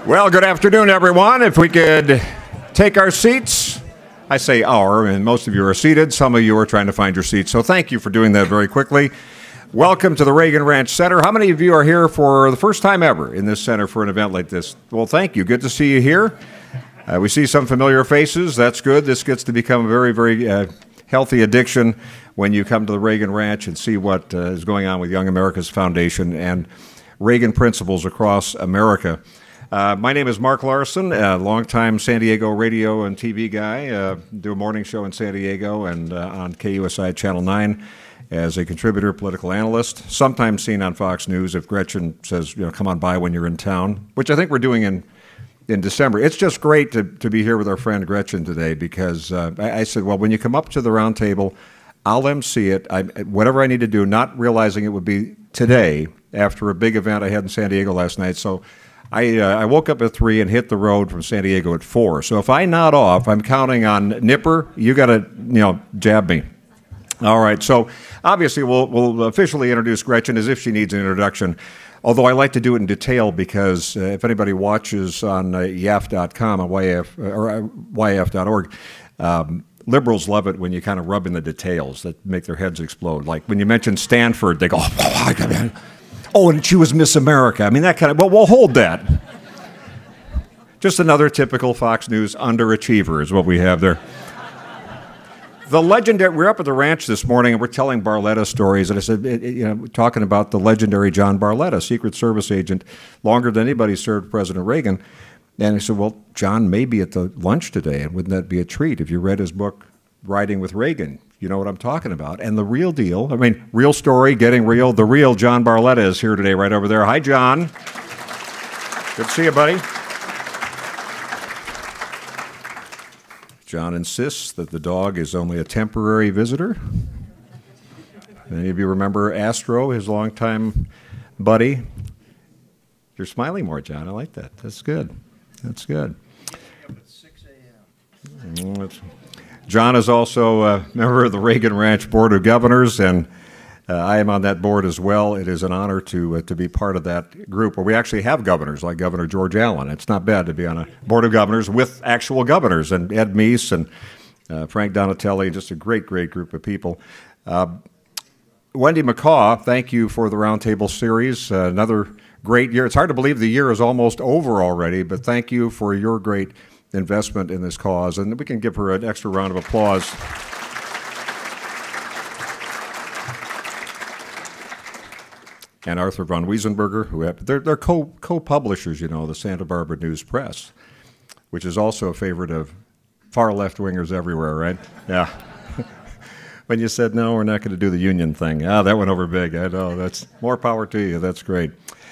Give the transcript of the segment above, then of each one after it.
Well, good afternoon, everyone. If we could take our seats. I say our, and most of you are seated. Some of you are trying to find your seats, so thank you for doing that very quickly. Welcome to the Reagan Ranch Center. How many of you are here for the first time ever in this center for an event like this? Well, thank you. Good to see you here. We see some familiar faces. That's good. This gets to become a very, very healthy addiction when you come to the Reagan Ranch and see what is going on with Young America's Foundation and Reagan principles across America. My name is Mark Larson, a longtime San Diego radio and TV guy. Do a morning show in San Diego and on KUSI Channel 9 as a contributor, political analyst, sometimes seen on Fox News if Gretchen says, come on by when you're in town, which I think we're doing in December. It's just great to be here with our friend Gretchen today because I said, well, when you come up to the round table, I'll MC it, whatever I need to do, not realizing it would be today after a big event I had in San Diego last night. So I woke up at 3 and hit the road from San Diego at 4. So if I nod off, I'm counting on Nipper. You got to, jab me. All right. So obviously we'll officially introduce Gretchen as if she needs an introduction. Although I like to do it in detail because if anybody watches on YAF.com or YAF.org, liberals love it when you kind of rub in the details that make their heads explode. Like when you mention Stanford, they go, oh, and she was Miss America. I mean, that kind of, well, we'll hold that. Just another typical Fox News underachiever is what we have there. The legendary, we're up at the ranch this morning and we're telling Barletta stories. And I said, talking about the legendary John Barletta, Secret Service agent, longer than anybody served President Reagan. And I said, well, John may be at the lunch today, and wouldn't that be a treat if you read his book, Riding with Reagan? You know what I'm talking about. And the real deal, real story, getting real, the real John Barletta is here today, right over there. Hi, John. Good to see you, buddy. John insists that the dog is only a temporary visitor. Any of you remember Astro, his longtime buddy? You're smiling more, John. I like that. That's good. That's good. 6 a.m. John is also a member of the Reagan Ranch Board of Governors, and I am on that board as well. It is an honor to be part of that group where we actually have governors like Governor George Allen. It's not bad to be on a board of governors with actual governors, and Ed Meese and Frank Donatelli, just a great, great group of people. Wendy McCaw, thank you for the Roundtable Series. Another great year. It's hard to believe the year is almost over already, but thank you for your great investment in this cause, and we can give her an extra round of applause. And Arthur von Wiesenberger, who they're co-publishers, the Santa Barbara News Press, which is also a favorite of far left-wingers everywhere, right? Yeah. When you said, no, we're not going to do the union thing. That went over big. I know. That's more power to you. That's great.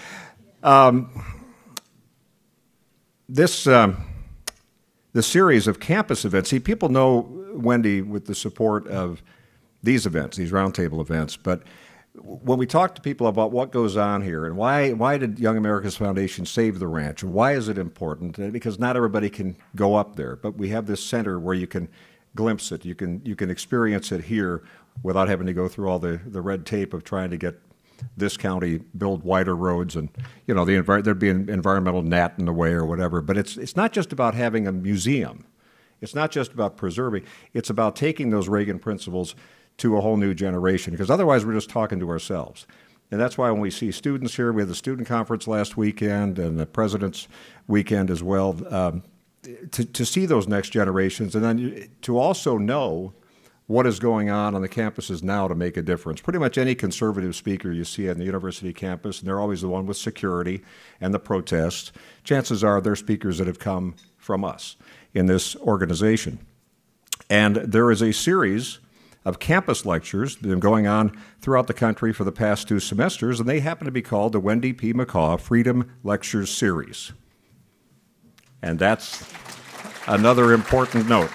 The series of campus events, see, people know Wendy with the support of these events, these roundtable events, but when we talk to people about what goes on here and why did Young America's Foundation save the ranch, and why is it important, because not everybody can go up there, but we have this center where you can glimpse it, you can experience it here without having to go through all the red tape of trying to get this county build wider roads and there'd be an environmental gnat in the way or whatever. But it's not just about having a museum. It's not just about preserving. It's about taking those Reagan principles to a whole new generation, because otherwise we're just talking to ourselves. And that's why when we see students here, we had the student conference last weekend and the President's weekend as well, to see those next generations and then to also know what is going on the campuses now to make a difference. Pretty much any conservative speaker you see on the university campus, and they're always the one with security and the protests, chances are they're speakers that have come from us in this organization. And there is a series of campus lectures that have been going on throughout the country for the past 2 semesters, and they happen to be called the Wendy P. McCaw Freedom Lectures Series. And that's another important note.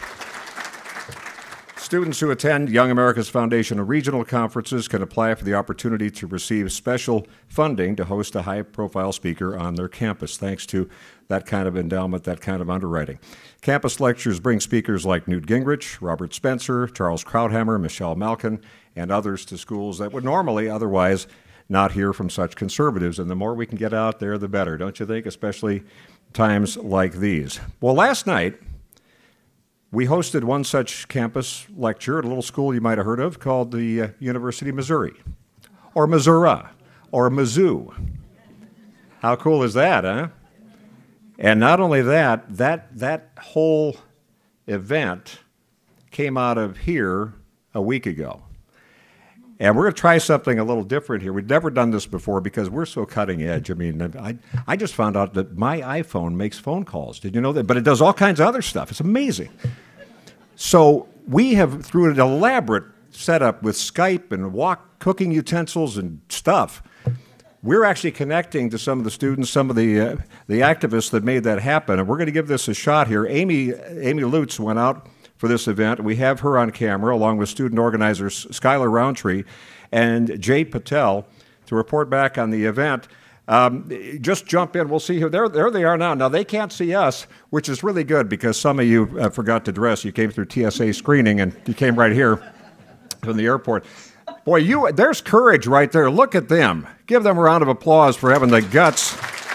Students who attend Young America's Foundation regional conferences can apply for the opportunity to receive special funding to host a high-profile speaker on their campus, thanks to that kind of endowment, that kind of underwriting. Campus lectures bring speakers like Newt Gingrich, Robert Spencer, Charles Krauthammer, Michelle Malkin, and others to schools that would normally otherwise not hear from such conservatives. And the more we can get out there, the better, don't you think? Especially times like these. Well, last night, we hosted one such campus lecture at a little school you might have heard of called the University of Missouri, or Missouri, or Mizzou. How cool is that, huh? And not only that, that whole event came out of here a week ago. And we're going to try something a little different here. We've never done this before because we're so cutting edge. I mean, I just found out that my iPhone makes phone calls. Did you know that? But it does all kinds of other stuff. It's amazing. So we have, through an elaborate setup with Skype and wok cooking utensils and stuff, we're actually connecting to some of the students, some of the activists that made that happen. And we're going to give this a shot here. Amy Lutz went out for this event. We have her on camera along with student organizers Skylar Roundtree and Jay Patel to report back on the event. Just jump in. We'll see who. There they are now. Now, they can't see us, which is really good because some of you forgot to dress. You came through TSA screening and you came right here from the airport. Boy, there's courage right there. Look at them. Give them a round of applause for having the guts.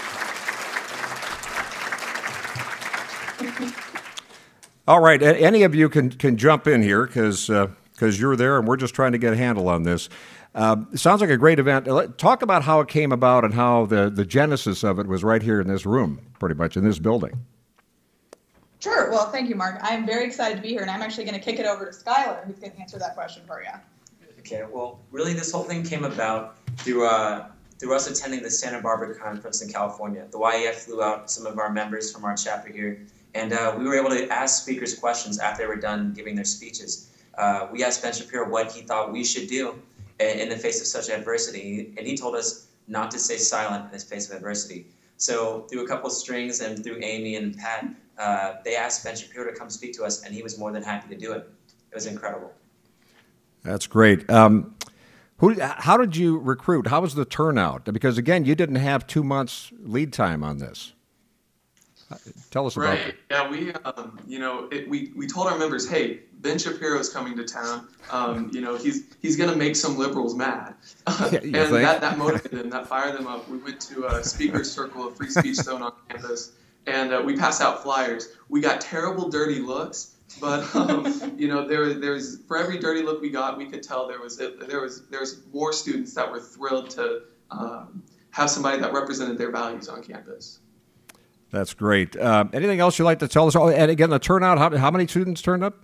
All right, any of you can jump in here because you're there and we're just trying to get a handle on this. It sounds like a great event. Talk about how it came about and how the genesis of it was right here in this room, pretty much, in this building. Sure. Well, thank you, Mark. I'm very excited to be here, and I'm actually going to kick it over to Skylar, who's going to answer that question for you. Okay, well, really this whole thing came about through us attending the Santa Barbara conference in California. The YEF flew out some of our members from our chapter here, and we were able to ask speakers questions after they were done giving their speeches. We asked Ben Shapiro what he thought we should do in the face of such adversity, and he told us not to stay silent in the face of adversity. So through a couple of strings and through Amy and Pat, they asked Ben Shapiro to come speak to us, and he was more than happy to do it. It was incredible. That's great. How did you recruit? How was the turnout? Because, again, you didn't have 2 months lead time on this. Tell us about it. Yeah, we told our members, hey, Ben Shapiro is coming to town. He's going to make some liberals mad. And that motivated them, that fired them up. We went to a speaker's circle of Free Speech Zone on campus, and we passed out flyers. We got terrible, dirty looks. But there's for every dirty look we got, we could tell there was more students that were thrilled to have somebody that represented their values on campus. That's great. Anything else you'd like to tell us? Oh, and again, the turnout. How many students turned up?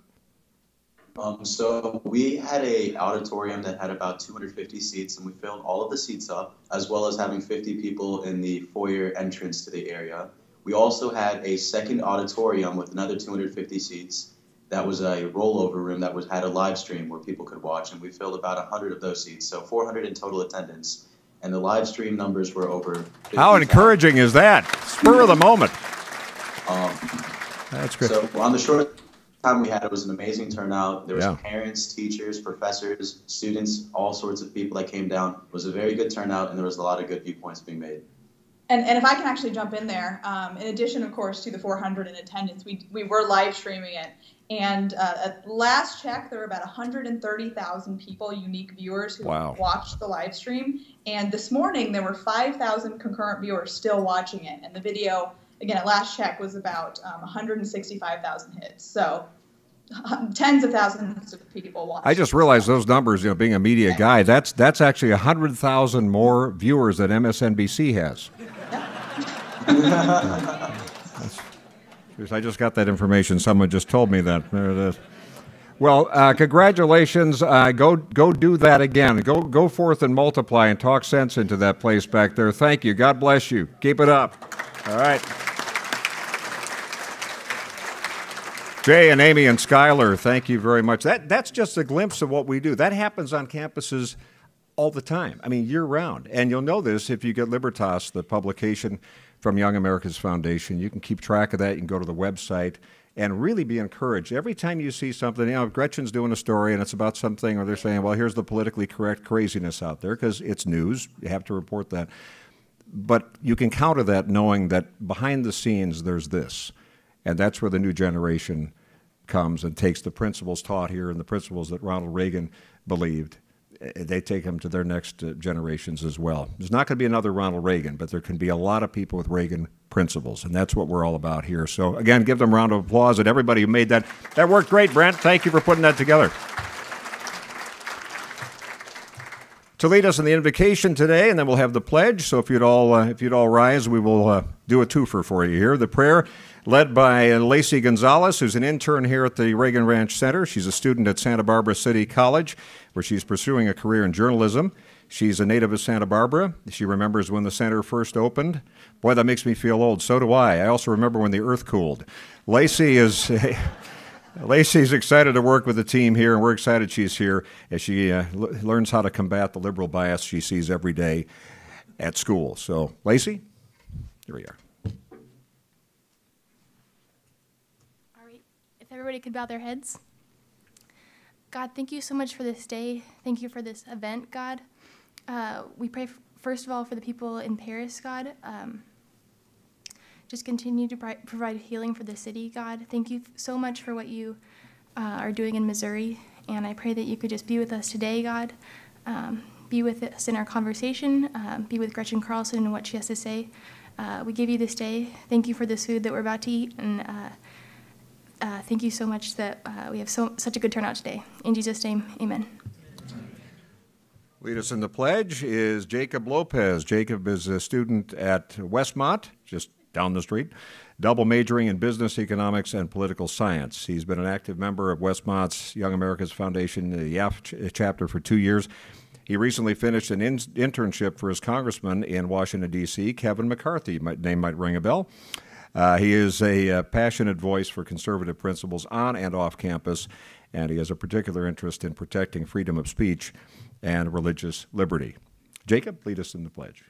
So we had a auditorium that had about 250 seats, and we filled all of the seats up, as well as having 50 people in the foyer entrance to the area. We also had a second auditorium with another 250 seats. That was a rollover room that had a live stream where people could watch, and we filled about 100 of those seats, so 400 in total attendance. And the live stream numbers were over 50,000. How encouraging is that? Spur of the moment. That's good. So on the short time we had, it was an amazing turnout. There was parents, teachers, professors, students, all sorts of people that came down. It was a very good turnout, and there was a lot of good viewpoints being made. And if I can actually jump in there, in addition, of course, to the 400 in attendance, we were live streaming it. And at last check, there were about 130,000 people, unique viewers, who watched the live stream. And this morning, there were 5,000 concurrent viewers still watching it. And the video, again, at last check, was about 165,000 hits. So tens of thousands of people watched. I just realized those numbers, being a media guy, that's actually 100,000 more viewers than MSNBC has. I just got that information. Someone just told me that. There it is. Well, congratulations. Go do that again. Go forth and multiply and talk sense into that place back there. Thank you. God bless you. Keep it up. All right. Jay and Amy and Skylar, thank you very much. That's just a glimpse of what we do. That happens on campuses all the time. I mean, year-round. And you'll know this if you get Libertas, the publication from Young America's Foundation. You can keep track of that. You can go to the website and really be encouraged. Every time you see something, Gretchen's doing a story and it's about something, or they're saying, well, here's the politically correct craziness out there, because it's news. You have to report that. But you can counter that knowing that behind the scenes there's this. And that's where the new generation comes and takes the principles taught here and the principles that Ronald Reagan believed. They take them to their next generations as well. There's not going to be another Ronald Reagan, but there can be a lot of people with Reagan principles, and that's what we're all about here. So again, give them a round of applause, and everybody who made that. That worked great, Brent. Thank you for putting that together. To lead us in the invocation today, and then we'll have the pledge. So if you'd all rise, we will do a twofer for you here. The prayer led by Lacey Gonzalez, who's an intern here at the Reagan Ranch Center. She's a student at Santa Barbara City College, where she's pursuing a career in journalism. She's a native of Santa Barbara. She remembers when the center first opened. Boy, that makes me feel old. So do I. I also remember when the earth cooled. Lacey's excited to work with the team here, and we're excited she's here as she learns how to combat the liberal bias she sees every day at school. So, Lacey, here we are. All right. If everybody could bow their heads. God, thank you so much for this day. Thank you for this event, God. We pray, first of all, for the people in Paris, God. Just continue to provide healing for the city, God. Thank you so much for what you are doing in Missouri. And I pray that you could just be with us today, God. Be with us in our conversation. Be with Gretchen Carlson and what she has to say. We give you this day. Thank you for this food that we're about to eat. And thank you so much that we have such a good turnout today. In Jesus' name, amen. Lead us in the pledge is Jacob Lopez. Jacob is a student at Westmont, just down the street, double majoring in business, economics, and political science. He's been an active member of Westmont's Young America's Foundation, the YAF chapter, for 2 years. He recently finished an internship for his congressman in Washington, D.C., Kevin McCarthy. Name might ring a bell. He is a passionate voice for conservative principles on and off campus, and he has a particular interest in protecting freedom of speech and religious liberty. Jacob, lead us in the pledge.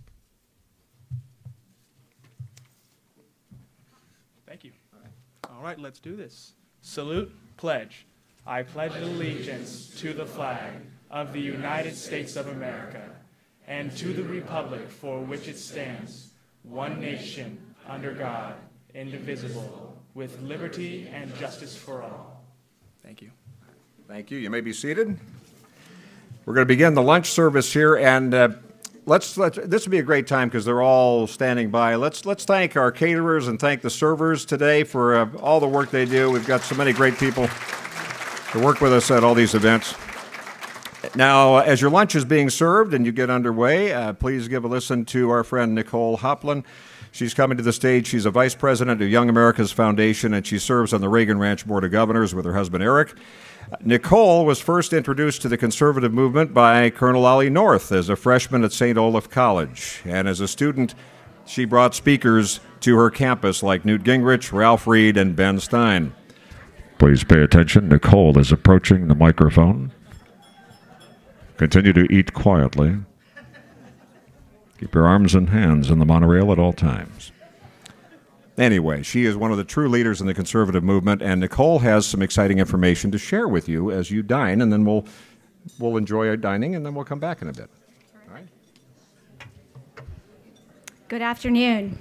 Thank you. All right, let's do this. Salute, pledge. I pledge allegiance to the flag of the United States of America and to the republic for which it stands, one nation, under God, indivisible, with liberty and justice for all. Thank you. Thank you. You may be seated. We're going to begin the lunch service here, and this will be a great time because they're all standing by. Let's thank our caterers and thank the servers today for all the work they do. We've got so many great people to work with us at all these events. Now, as your lunch is being served and you get underway, please give a listen to our friend Nicole Hoplin. She's coming to the stage. She's a vice president of Young America's Foundation, and she serves on the Reagan Ranch Board of Governors with her husband, Eric. Nicole was first introduced to the conservative movement by Colonel Ollie North as a freshman at St. Olaf College. And as a student, she brought speakers to her campus like Newt Gingrich, Ralph Reed, and Ben Stein. Please pay attention. Nicole is approaching the microphone. Continue to eat quietly. Keep your arms and hands in the monorail at all times. Anyway, she is one of the true leaders in the conservative movement, and Nicole has some exciting information to share with you as you dine, and then we'll enjoy our dining, and then we'll come back in a bit. All right. Good afternoon.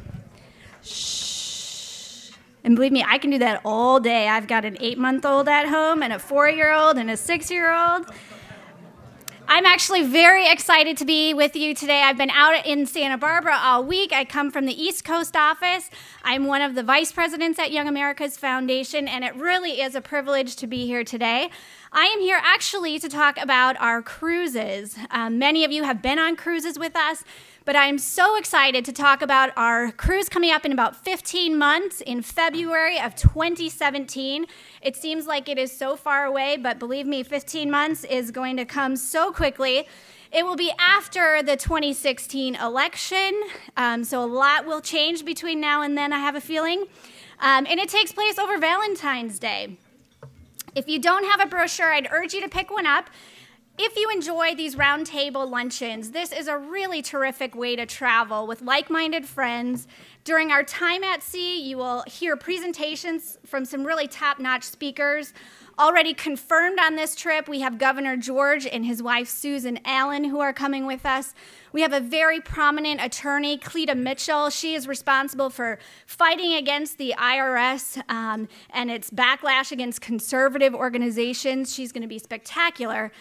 Shh. And believe me, I can do that all day. I've got an 8-month-old at home and a 4-year-old and a 6-year-old. I'm actually very excited to be with you today. I've been out in Santa Barbara all week. I come from the East Coast office. I'm one of the vice presidents at Young America's Foundation, and it really is a privilege to be here today. I am here actually to talk about our cruises. Many of you have been on cruises with us, but I'm so excited to talk about our cruise coming up in about 15 months in February of 2017. It seems like it is so far away, but believe me, 15 months is going to come so quickly. It will be after the 2016 election, so a lot will change between now and then, I have a feeling. And it takes place over Valentine's Day. If you don't have a brochure, I'd urge you to pick one up. If you enjoy these roundtable luncheons, this is a really terrific way to travel with like-minded friends. During our time at sea, you will hear presentations from some really top-notch speakers. Already confirmed on this trip, we have Governor George and his wife Susan Allen who are coming with us. We have a very prominent attorney, Cleta Mitchell. She is responsible for fighting against the IRS and its backlash against conservative organizations. She's going to be spectacular.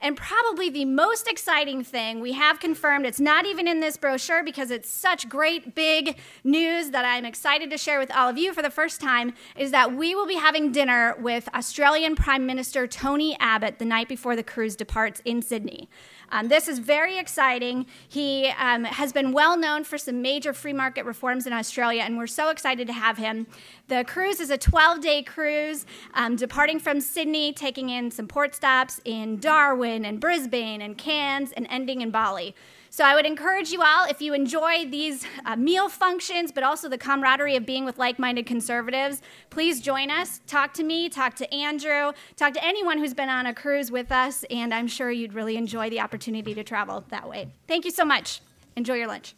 And probably the most exciting thing we have confirmed, it's not even in this brochure because it's such great big news that I'm excited to share with all of you for the first time, is that we will be having dinner with Australian Prime Minister Tony Abbott the night before the cruise departs in Sydney. This is very exciting. He has been well known for some major free market reforms in Australia, and we're so excited to have him. The cruise is a 12-day cruise, departing from Sydney, taking in some port stops in Darwin and Brisbane and Cairns, and ending in Bali. So I would encourage you all, if you enjoy these meal functions, but also the camaraderie of being with like-minded conservatives, please join us. Talk to me, talk to Andrew, talk to anyone who's been on a cruise with us, and I'm sure you'd really enjoy the opportunity to travel that way. Thank you so much. Enjoy your lunch.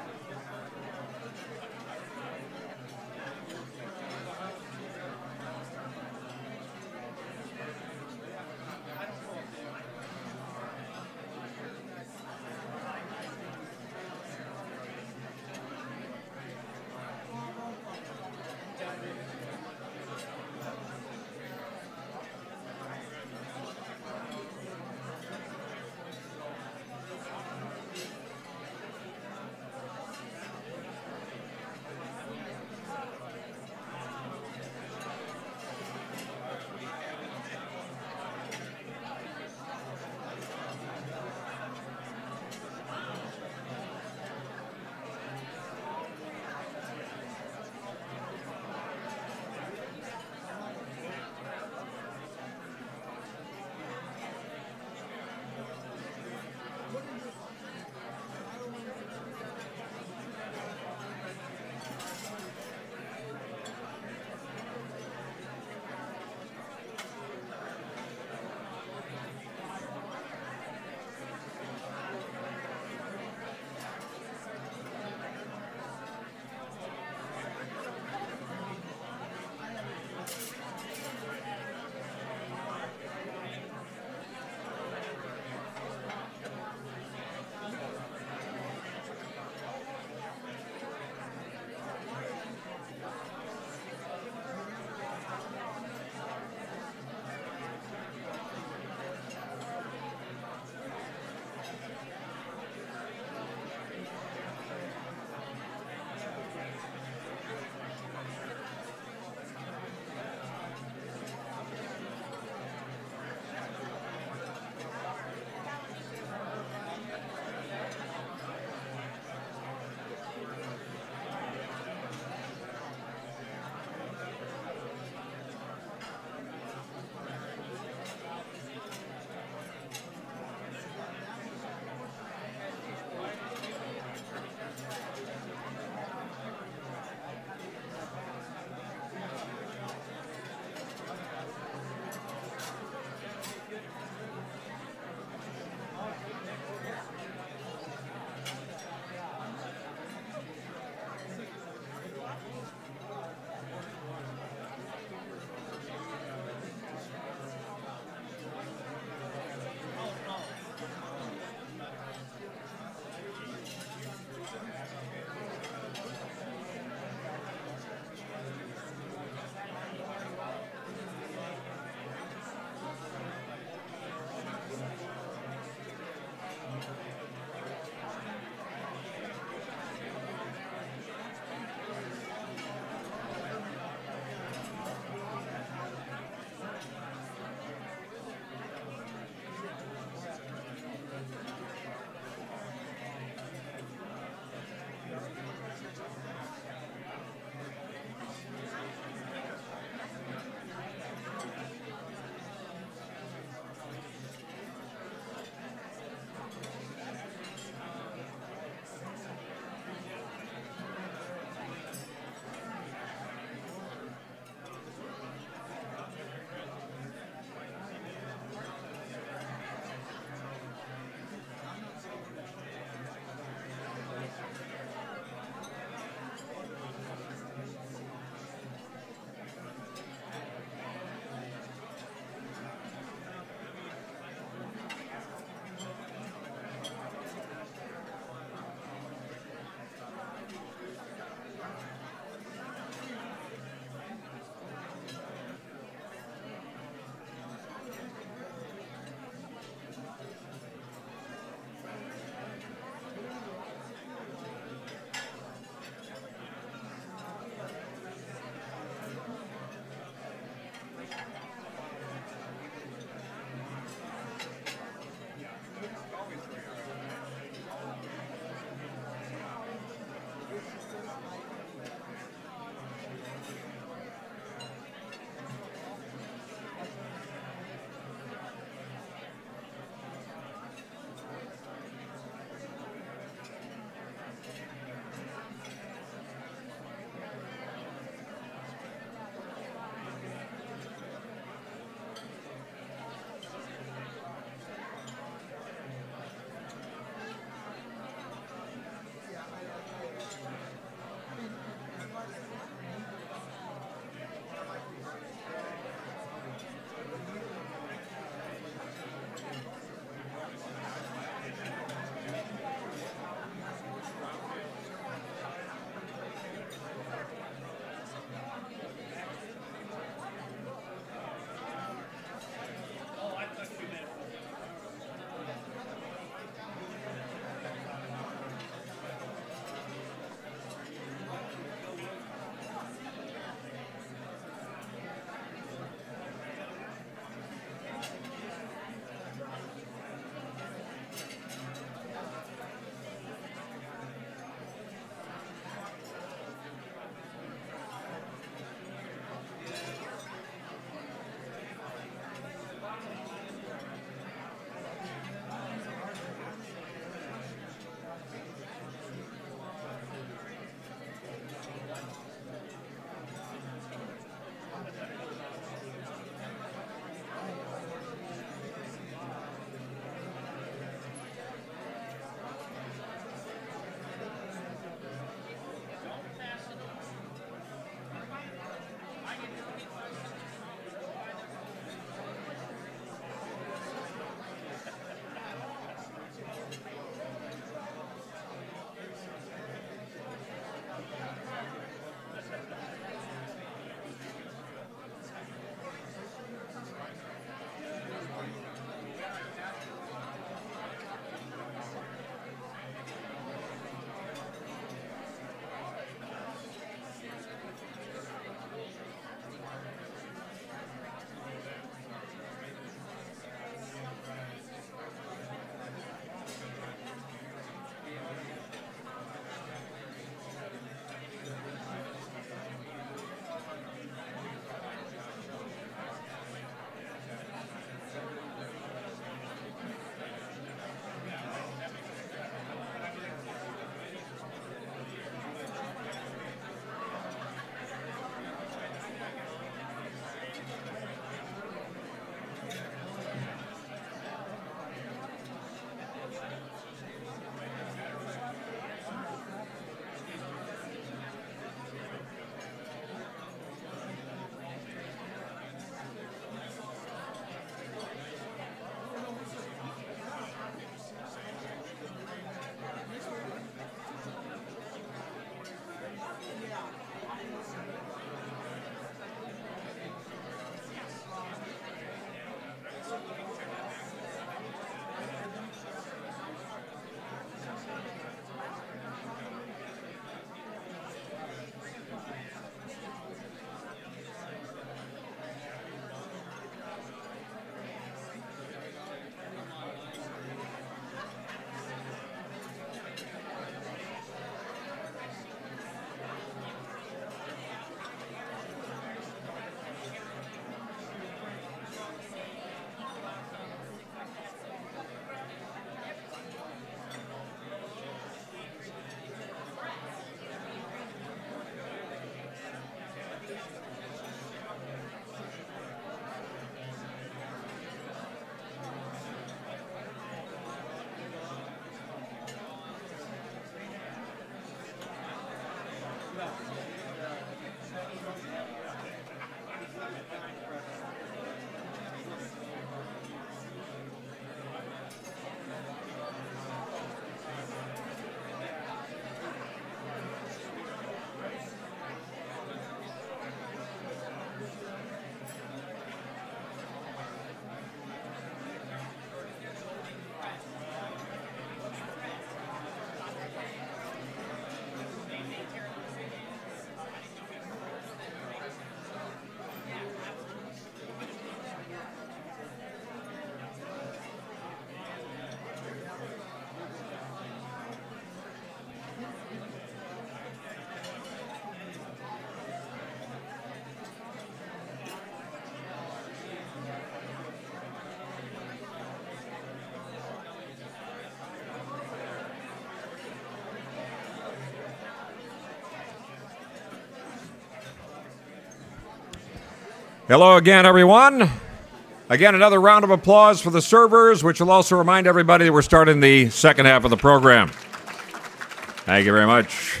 Hello again, everyone. Again, another round of applause for the servers, which will also remind everybody that we're starting the second half of the program. Thank you very much.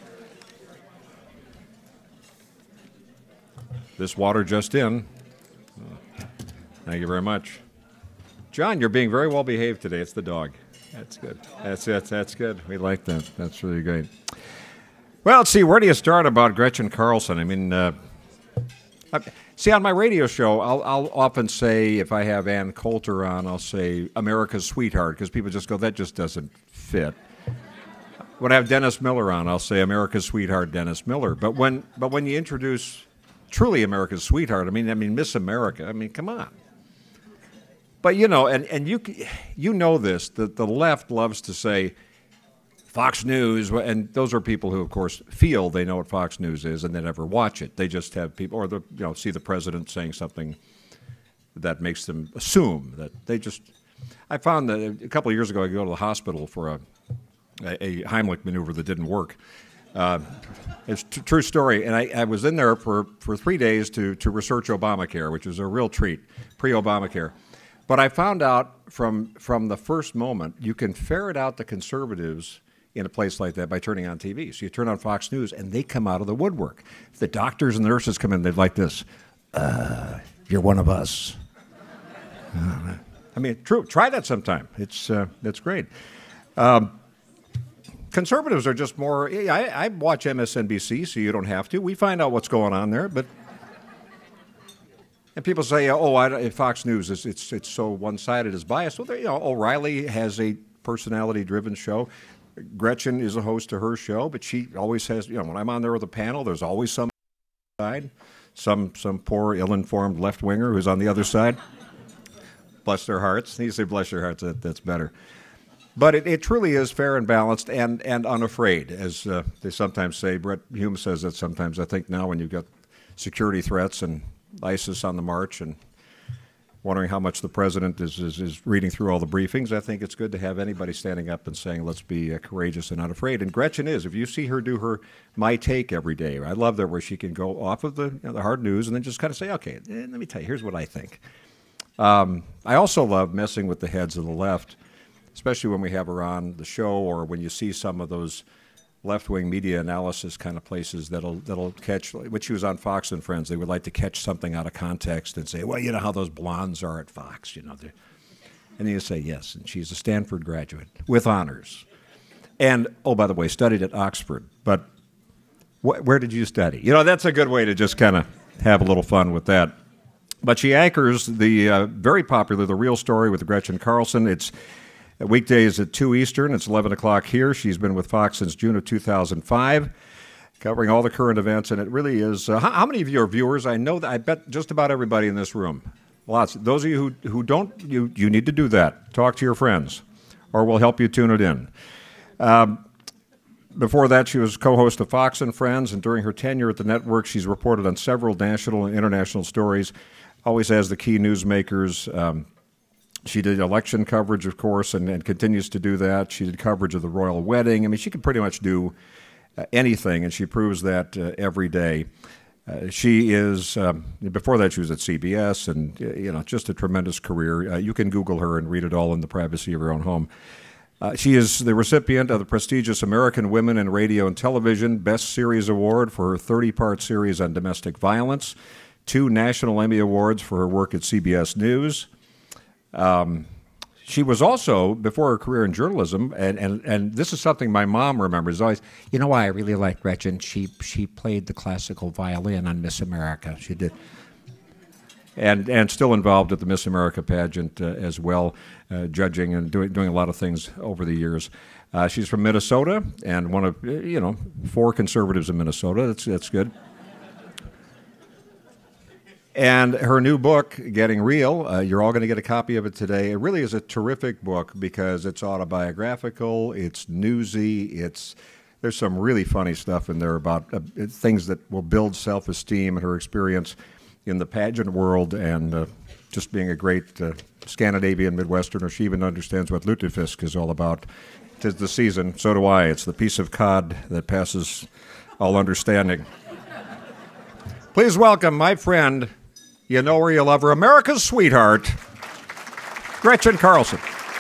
This water just in. Thank you very much. John, you're being very well behaved today. It's the dog. That's good. That's good. We like that. That's really great. Well, let's see. Where do you start about Gretchen Carlson? I mean, see, on my radio show, I'll often say, if I have Ann Coulter on, I'll say America's sweetheart, because people just go, that just doesn't fit. When I have Dennis Miller on, I'll say America's sweetheart, Dennis Miller. But when you introduce truly America's sweetheart, I mean Miss America, I mean, come on. But you know, and you know this, that the left loves to say Fox News, and those are people who, of course, feel they know what Fox News is and they never watch it. They just have people, or see the president saying something that makes them assume that they just. I found that a couple of years ago, I go to the hospital for a Heimlich maneuver that didn't work. It's a true story, and I was in there for 3 days to research Obamacare, which was a real treat, pre-Obamacare. But I found out from the first moment, you can ferret out the conservatives in a place like that by turning on TV. So you turn on Fox News, and they come out of the woodwork. If the doctors and the nurses come in, they're like this, you're one of us. I mean, true. Try that sometime. It's great. Conservatives are just more, I watch MSNBC, so you don't have to. We find out what's going on there, but... And people say, Fox News, it's so one-sided, it's biased. Well, O'Reilly has a personality-driven show. Gretchen is a host to her show, but she always has, when I'm on there with a panel, there's always some side, some poor, ill-informed left-winger who's on the other side. Bless their hearts. You say bless their hearts, that's better. But it truly is fair and balanced and unafraid, as they sometimes say. Brett Hume says that sometimes. I think now when you've got security threats and ISIS on the march and wondering how much the president is reading through all the briefings, I think it's good to have anybody standing up and saying, let's be courageous and unafraid. And Gretchen is. If you see her do her My Take every day, I love that, where she can go off of the hard news and then just kind of say, okay, let me tell you, here's what I think. I also love messing with the heads of the left, especially when we have her on the show or when you see some of those left-wing media analysis kind of places that'll catch, when she was on Fox and Friends, they would like to catch something out of context and say, well, you know how those blondes are at Fox, and then you say, yes, and she's a Stanford graduate with honors. And, oh, by the way, studied at Oxford, but where did you study? That's a good way to just kind of have a little fun with that. But she anchors the very popular The Real Story with Gretchen Carlson. It's weekdays at 2 Eastern. It's 11 o'clock here. She's been with Fox since June of 2005, covering all the current events, and it really is. How many of you are viewers? I bet just about everybody in this room. Lots. Those of you who don't, you need to do that. Talk to your friends, or we'll help you tune it in. Before that, she was co-host of Fox and Friends, and during her tenure at the network, she's reported on several national and international stories, always has the key newsmakers. She did election coverage, of course, and continues to do that. She did coverage of the royal wedding. I mean, she can pretty much do anything, and she proves that every day. She is, before that, she was at CBS, and, just a tremendous career. You can Google her and read it all in the privacy of your own home. She is the recipient of the prestigious American Women in Radio and Television Best Series Award for her 30-part series on domestic violence, 2 National Emmy Awards for her work at CBS News. She was also, before her career in journalism, and this is something my mom remembers always, why I really like Gretchen? She played the classical violin on Miss America. She did. And still involved at the Miss America pageant as well, judging and doing a lot of things over the years. She's from Minnesota, and one of, 4 conservatives in Minnesota. That's good. And her new book, Getting Real, you're all going to get a copy of it today. It really is a terrific book because it's autobiographical, it's newsy, there's some really funny stuff in there about things that will build self-esteem and her experience in the pageant world and just being a great Scandinavian Midwesterner. She even understands what lutefisk is all about. 'Tis the season, so do I. It's the piece of cod that passes all understanding. Please welcome my friend, You know her, you love her. America's sweetheart, Gretchen Carlson.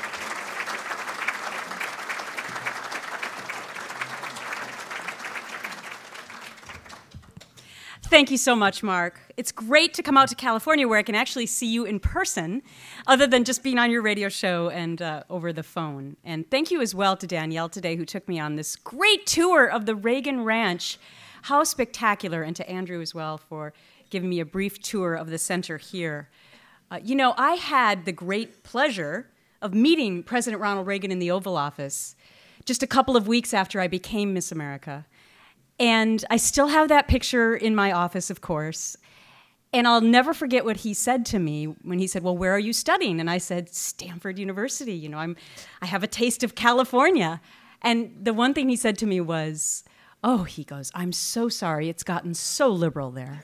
Thank you so much, Mark. It's great to come out to California where I can actually see you in person, other than just being on your radio show and over the phone. And thank you as well to Danielle today, who took me on this great tour of the Reagan Ranch. How spectacular, and to Andrew as well for giving me a brief tour of the center here. You know, I had the great pleasure of meeting President Ronald Reagan in the Oval Office just a couple of weeks after I became Miss America. And I still have that picture in my office, of course. And I'll never forget what he said to me when he said, well, where are you studying? And I said, Stanford University. You know, I have a taste of California. And the one thing he said to me was, oh, he goes, I'm so sorry, it's gotten so liberal there.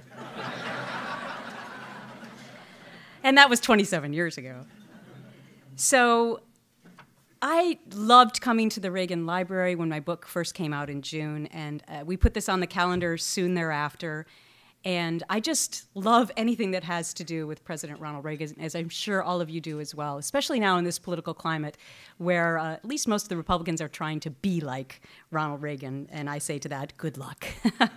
And that was 27 years ago. So I loved coming to the Reagan Library when my book first came out in June, and we put this on the calendar soon thereafter. And I just love anything that has to do with President Ronald Reagan, as I'm sure all of you do as well, especially now in this political climate where at least most of the Republicans are trying to be like Ronald Reagan, and I say to that, good luck.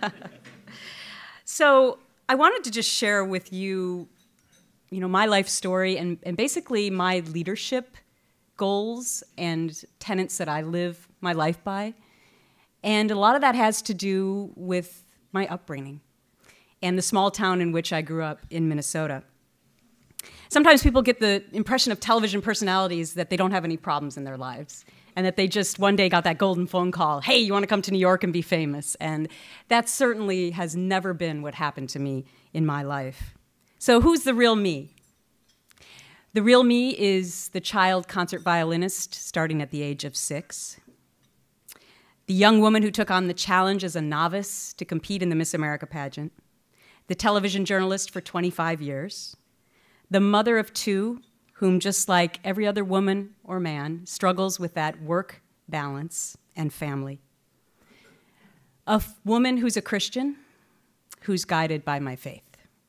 So I wanted to just share with you, you know, my life story and basically my leadership goals and tenets that I live my life by. And a lot of that has to do with my upbringing and the small town in which I grew up in Minnesota. Sometimes people get the impression of television personalities that they don't have any problems in their lives and that they just one day got that golden phone call, hey, you want to come to New York and be famous? And that certainly has never been what happened to me in my life. So who's the real me? The real me is the child concert violinist starting at the age of 6, the young woman who took on the challenge as a novice to compete in the Miss America pageant, the television journalist for 25 years, the mother of 2, whom just like every other woman or man struggles with that work balance and family, a woman who's a Christian, who's guided by my faith.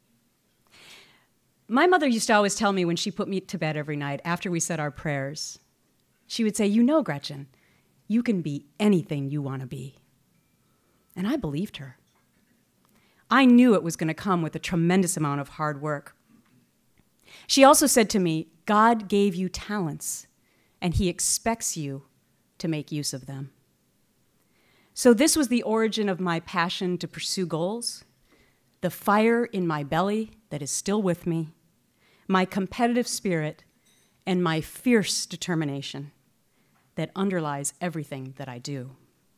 My mother used to always tell me when she put me to bed every night after we said our prayers, she would say, you know, Gretchen, you can be anything you want to be. And I believed her. I knew it was going to come with a tremendous amount of hard work. She also said to me, God gave you talents, and he expects you to make use of them. So this was the origin of my passion to pursue goals, the fire in my belly that is still with me, my competitive spirit, and my fierce determination that underlies everything that I do.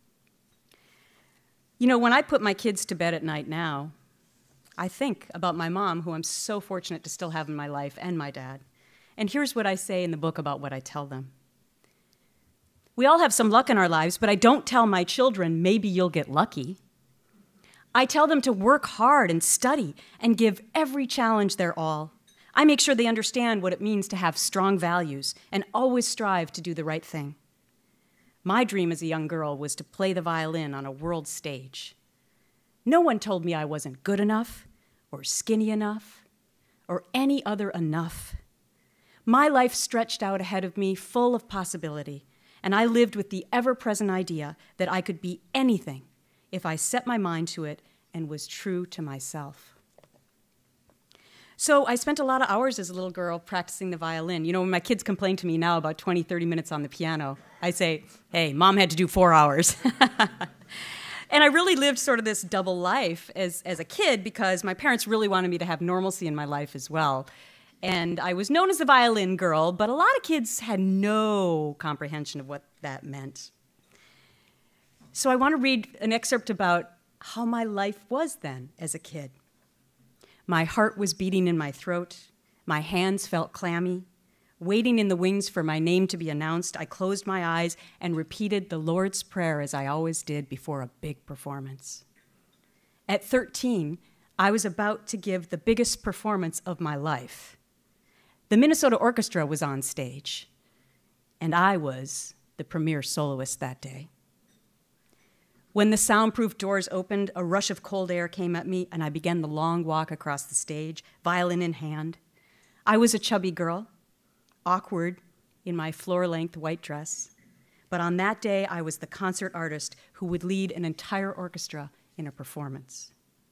You know, when I put my kids to bed at night now, I think about my mom, who I'm so fortunate to still have in my life, and my dad. And here's what I say in the book about what I tell them. We all have some luck in our lives, but I don't tell my children, maybe you'll get lucky. I tell them to work hard and study and give every challenge their all. I make sure they understand what it means to have strong values and always strive to do the right thing. My dream as a young girl was to play the violin on a world stage. No one told me I wasn't good enough or skinny enough or any other enough. My life stretched out ahead of me full of possibility, and I lived with the ever-present idea that I could be anything if I set my mind to it and was true to myself. So I spent a lot of hours as a little girl practicing the violin. You know, when my kids complain to me now about 20, 30 minutes on the piano, I say, hey, Mom had to do 4 hours. And I really lived sort of this double life as a kid because my parents really wanted me to have normalcy in my life as well. And I was known as the violin girl, but a lot of kids had no comprehension of what that meant. So I want to read an excerpt about how my life was then as a kid. My heart was beating in my throat. My hands felt clammy. Waiting in the wings for my name to be announced, I closed my eyes and repeated the Lord's Prayer as I always did before a big performance. At 13, I was about to give the biggest performance of my life. The Minnesota Orchestra was on stage, and I was the premier soloist that day. When the soundproof doors opened, a rush of cold air came at me, and I began the long walk across the stage, violin in hand. I was a chubby girl, awkward in my floor-length white dress. But on that day, I was the concert artist who would lead an entire orchestra in a performance.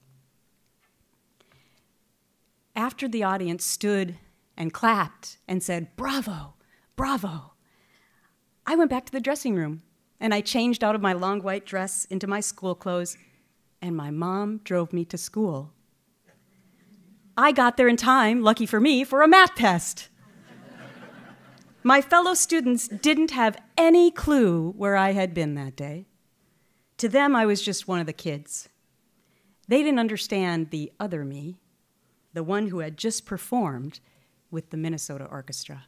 After the audience stood and clapped and said, "Bravo, bravo," I went back to the dressing room and I changed out of my long white dress into my school clothes, and my mom drove me to school. I got there in time, lucky for me, for a math test. My fellow students didn't have any clue where I had been that day. To them, I was just one of the kids. They didn't understand the other me, the one who had just performed with the Minnesota Orchestra.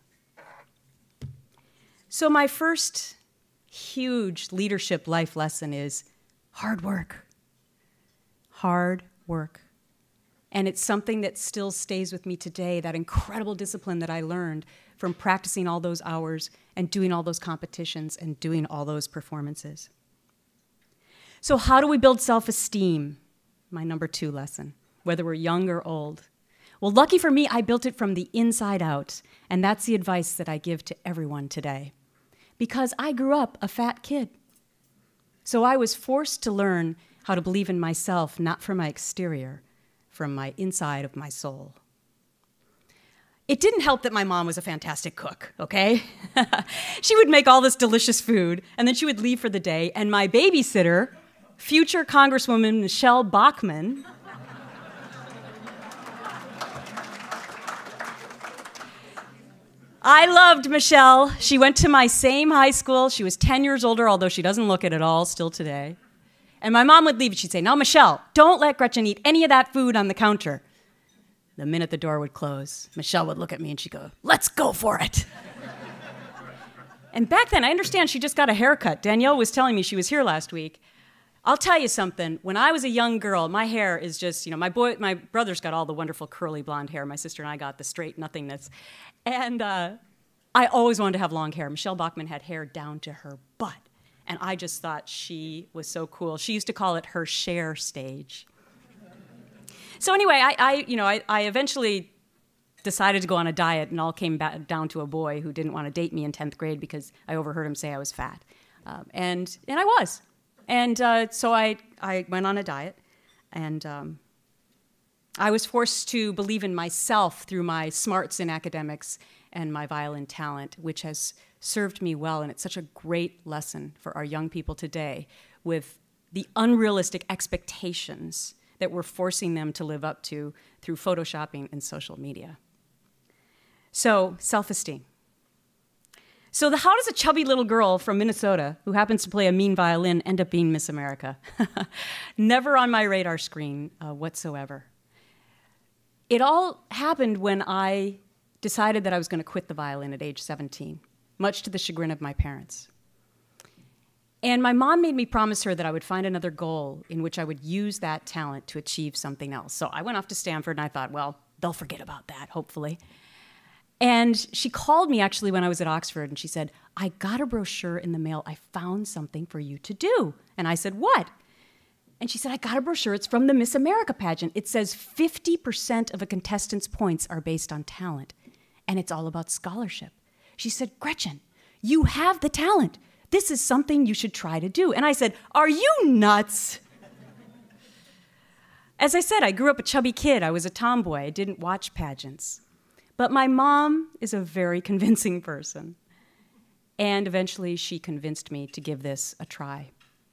So my first huge leadership life lesson is hard work. Hard work. And it's something that still stays with me today, that incredible discipline that I learned from practicing all those hours and doing all those competitions and doing all those performances. So how do we build self-esteem? My number 2 lesson, whether we're young or old. Well, lucky for me, I built it from the inside out, and that's the advice that I give to everyone today. Because I grew up a fat kid. So I was forced to learn how to believe in myself, not from my exterior, from my inside of my soul. It didn't help that my mom was a fantastic cook, okay? She would make all this delicious food, and then she would leave for the day, and my babysitter, future Congresswoman Michelle Bachmann, I loved Michelle. She went to my same high school. She was 10 years older, although she doesn't look it at all still today. And my mom would leave, and she'd say, "Now, Michelle, don't let Gretchen eat any of that food on the counter." The minute the door would close, Michelle would look at me and she'd go, "Let's go for it." And back then, I understand she just got a haircut. Danielle was telling me, she was here last week. I'll tell you something. When I was a young girl, my hair is just, my brother's got all the wonderful curly blonde hair. My sister and I got the straight nothingness. And I always wanted to have long hair. Michelle Bachmann had hair down to her butt. And I just thought she was so cool. She used to call it her Cher stage. So anyway, I eventually decided to go on a diet, and all came back down to a boy who didn't want to date me in 10th grade because I overheard him say I was fat. And I was. And so I went on a diet, and I was forced to believe in myself through my smarts in academics and my violin talent, which has served me well, and it's such a great lesson for our young people today with the unrealistic expectations that we're forcing them to live up to through photoshopping and social media. So, self-esteem. So how does a chubby little girl from Minnesota who happens to play a mean violin end up being Miss America? Never on my radar screen whatsoever. It all happened when I decided that I was going to quit the violin at age 17, much to the chagrin of my parents. And my mom made me promise her that I would find another goal in which I would use that talent to achieve something else. So I went off to Stanford, and I thought, well, they'll forget about that, hopefully. And she called me actually when I was at Oxford, and she said, "I got a brochure in the mail. I found something for you to do." And I said, "What?" And she said, "I got a brochure. It's from the Miss America pageant. It says 50% of a contestant's points are based on talent, and it's all about scholarship." She said, "Gretchen, you have the talent. This is something you should try to do." And I said, "Are you nuts?" As I said, I grew up a chubby kid. I was a tomboy. I didn't watch pageants. But my mom is a very convincing person. And eventually she convinced me to give this a try.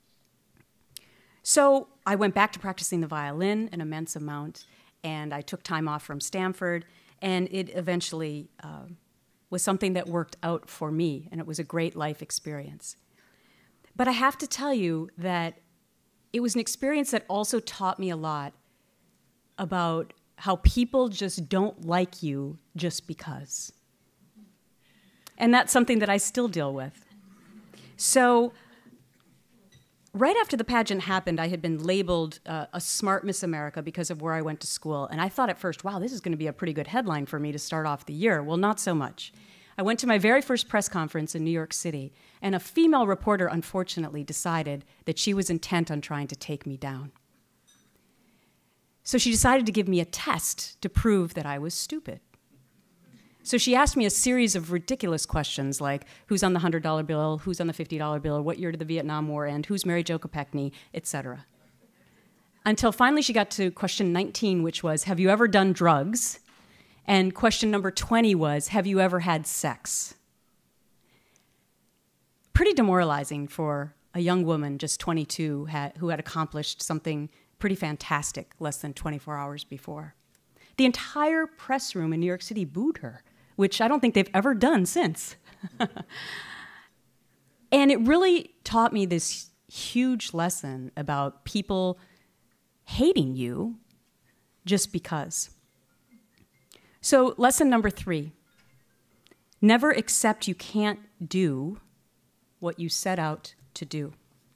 So I went back to practicing the violin an immense amount, and I took time off from Stanford, and it eventually was something that worked out for me, and it was a great life experience. But I have to tell you that it was an experience that also taught me a lot about how people just don't like you just because. And that's something that I still deal with. So right after the pageant happened, I had been labeled a smart Miss America because of where I went to school. And I thought at first, wow, this is going to be a pretty good headline for me to start off the year. Well, not so much. I went to my very first press conference in New York City, and a female reporter unfortunately decided that she was intent on trying to take me down. So she decided to give me a test to prove that I was stupid. So she asked me a series of ridiculous questions like, who's on the $100 bill, who's on the $50 bill, what year did the Vietnam War end, who's Mary Jo Kopechne, etc. Until finally she got to question 19, which was, have you ever done drugs? And question number 20 was, have you ever had sex? Pretty demoralizing for a young woman, just 22, who had accomplished something pretty fantastic less than 24 hours before. The entire press room in New York City booed her, which I don't think they've ever done since. And it really taught me this huge lesson about people hating you just because. So lesson number 3, never accept you can't do what you set out to do.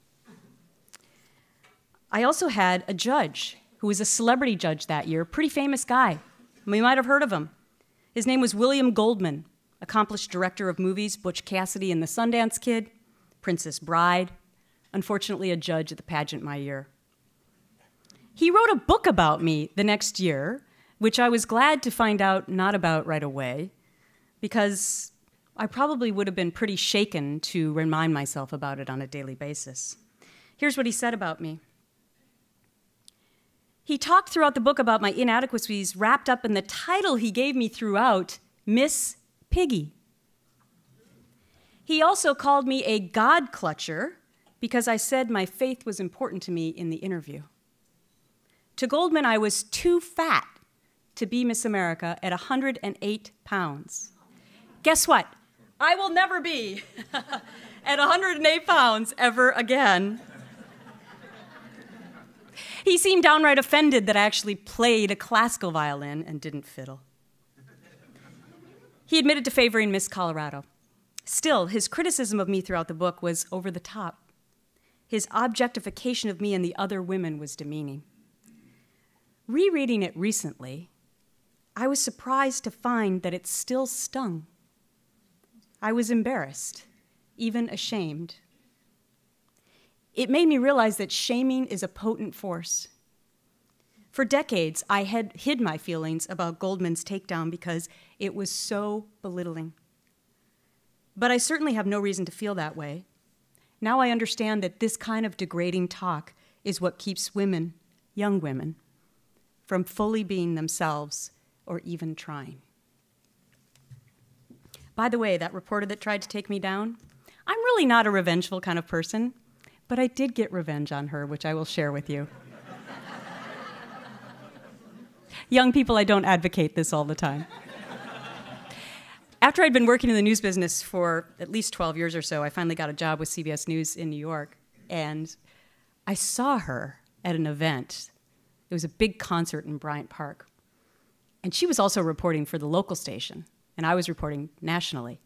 I also had a judge who was a celebrity judge that year, pretty famous guy. You might have heard of him. His name was William Goldman, accomplished director of movies, Butch Cassidy and the Sundance Kid, Princess Bride, unfortunately a judge at the pageant my year. He wrote a book about me the next year, which I was glad to find out not about right away, because I probably would have been pretty shaken to remind myself about it on a daily basis. Here's what he said about me. He talked throughout the book about my inadequacies wrapped up in the title he gave me throughout, Miss Piggy. He also called me a God clutcher because I said my faith was important to me in the interview. To Goldman, I was too fat to be Miss America at 108 pounds. Guess what? I will never be at 108 pounds ever again. He seemed downright offended that I actually played a classical violin and didn't fiddle. He admitted to favoring Miss Colorado. Still, his criticism of me throughout the book was over the top. His objectification of me and the other women was demeaning. Rereading it recently, I was surprised to find that it still stung. I was embarrassed, even ashamed. It made me realize that shaming is a potent force. For decades, I had hid my feelings about Goldman's takedown because it was so belittling. But I certainly have no reason to feel that way. Now I understand that this kind of degrading talk is what keeps women, young women, from fully being themselves or even trying. By the way, that reporter that tried to take me down, I'm really not a revengeful kind of person. But I did get revenge on her, which I will share with you. Young people, I don't advocate this all the time. After I'd been working in the news business for at least 12 years or so, I finally got a job with CBS News in New York. And I saw her at an event. It was a big concert in Bryant Park. And she was also reporting for the local station, and I was reporting nationally.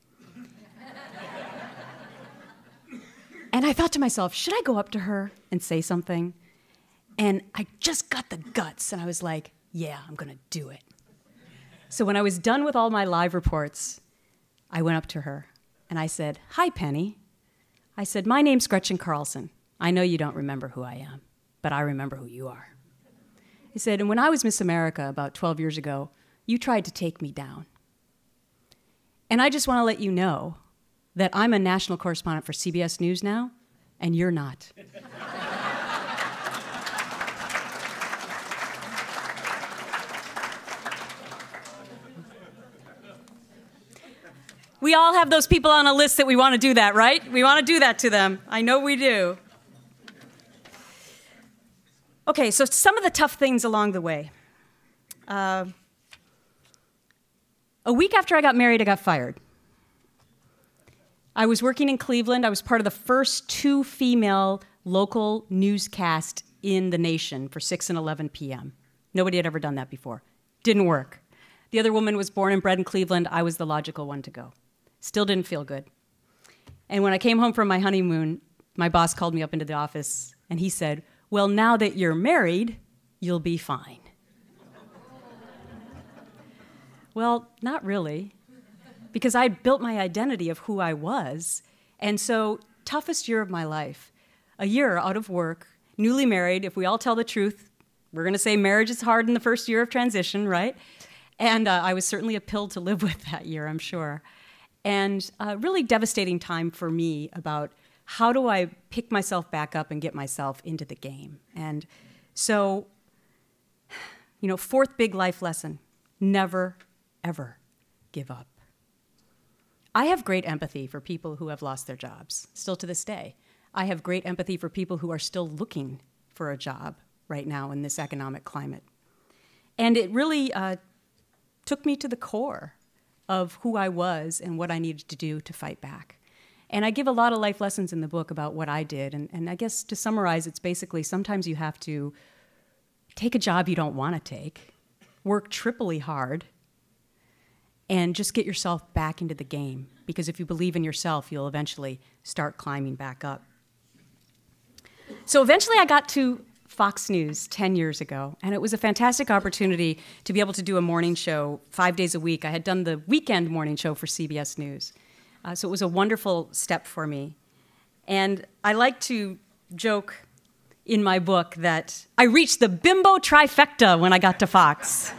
And I thought to myself, should I go up to her and say something? And I just got the guts, and I was like, yeah, I'm going to do it. So when I was done with all my live reports, I went up to her, and I said, hi, Penny. I said, my name's Gretchen Carlson. I know you don't remember who I am, but I remember who you are. He said, and when I was Miss America about 12 years ago, you tried to take me down. And I just want to let you know that I'm a national correspondent for CBS News now, and you're not. We all have those people on a list that we want to do that, right? We want to do that to them. I know we do. Okay, so some of the tough things along the way. A week after I got married, I got fired. I was working in Cleveland. I was part of the first 2 female local newscasts in the nation for 6 and 11 p.m. Nobody had ever done that before. Didn't work. The other woman was born and bred in Cleveland. I was the logical one to go. Still didn't feel good. And when I came home from my honeymoon, my boss called me up into the office, and he said, well, now that you're married, you'll be fine. Well, not really. because I'd built my identity of who I was. And so, toughest year of my life, a year out of work, newly married. If we all tell the truth, we're going to say marriage is hard in the first year of transition, right? And I was certainly a pill to live with that year, I'm sure. And a really devastating time for me about how do I pick myself back up and get myself into the game. And so, fourth big life lesson, never, ever give up. I have great empathy for people who have lost their jobs, still to this day. I have great empathy for people who are still looking for a job right now in this economic climate. And it really took me to the core of who I was and what I needed to do to fight back. And I give a lot of life lessons in the book about what I did. And I guess to summarize, it's basically sometimes you have to take a job you don't want to take, work triply hard, and just get yourself back into the game. Because if you believe in yourself, you'll eventually start climbing back up. So eventually I got to Fox News 10 years ago, and it was a fantastic opportunity to be able to do a morning show 5 days a week. I had done the weekend morning show for CBS News. So it was a wonderful step for me. And I like to joke in my book that I reached the bimbo trifecta when I got to Fox.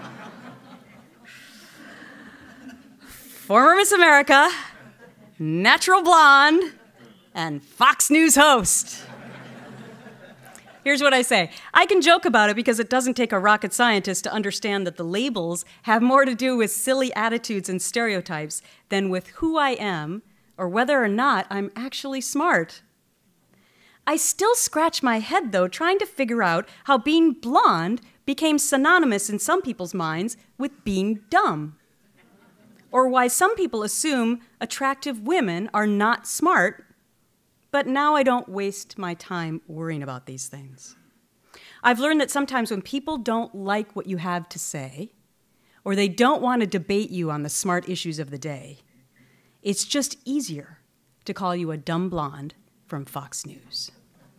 Former Miss America, natural blonde, and Fox News host. Here's what I say. I can joke about it because it doesn't take a rocket scientist to understand that the labels have more to do with silly attitudes and stereotypes than with who I am or whether or not I'm actually smart. I still scratch my head, though, trying to figure out how being blonde became synonymous in some people's minds with being dumb. Or why some people assume attractive women are not smart. But now I don't waste my time worrying about these things. I've learned that sometimes when people don't like what you have to say, or they don't want to debate you on the smart issues of the day, it's just easier to call you a dumb blonde from Fox News.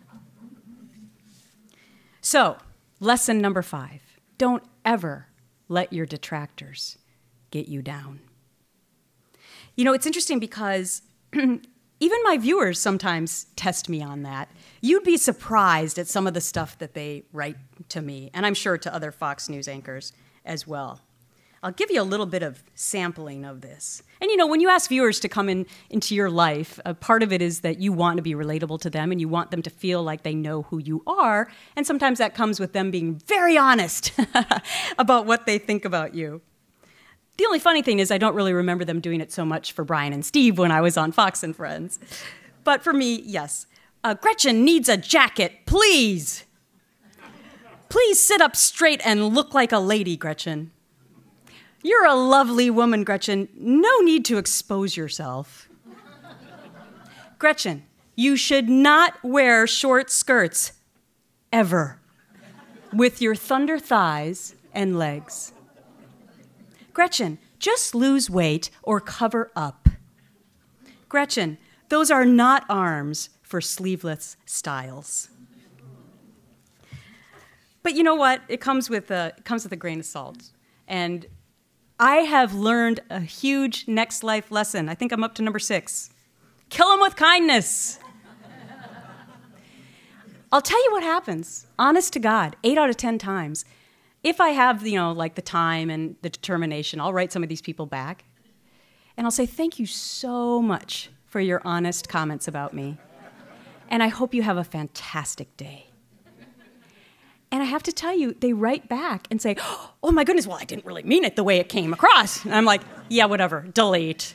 So, lesson number 5, don't ever let your detractors get you down. It's interesting because even my viewers sometimes test me on that. You'd be surprised at some of the stuff that they write to me, and I'm sure to other Fox News anchors as well. I'll give you a little bit of sampling of this. And when you ask viewers to come into your life, a part of it is that you want to be relatable to them and you want them to feel like they know who you are, and sometimes that comes with them being very honest about what they think about you. The only funny thing is I don't really remember them doing it so much for Brian and Steve when I was on Fox and Friends. But for me, yes. Gretchen needs a jacket, please. Please sit up straight and look like a lady, Gretchen. You're a lovely woman, Gretchen. No need to expose yourself. Gretchen, you should not wear short skirts, ever, with your thunder thighs and legs. Gretchen, just lose weight or cover up. Gretchen, those are not arms for sleeveless styles. But you know what? It comes with a grain of salt. And I have learned a huge next life lesson. I think I'm up to number 6. Kill them with kindness. I'll tell you what happens, honest to God, 8 out of 10 times. If I have, the time and the determination, I'll write some of these people back. And I'll say, thank you so much for your honest comments about me. And I hope you have a fantastic day. And I have to tell you, they write back and say, oh my goodness, well, I didn't really mean it the way it came across. And I'm like, yeah, whatever, delete.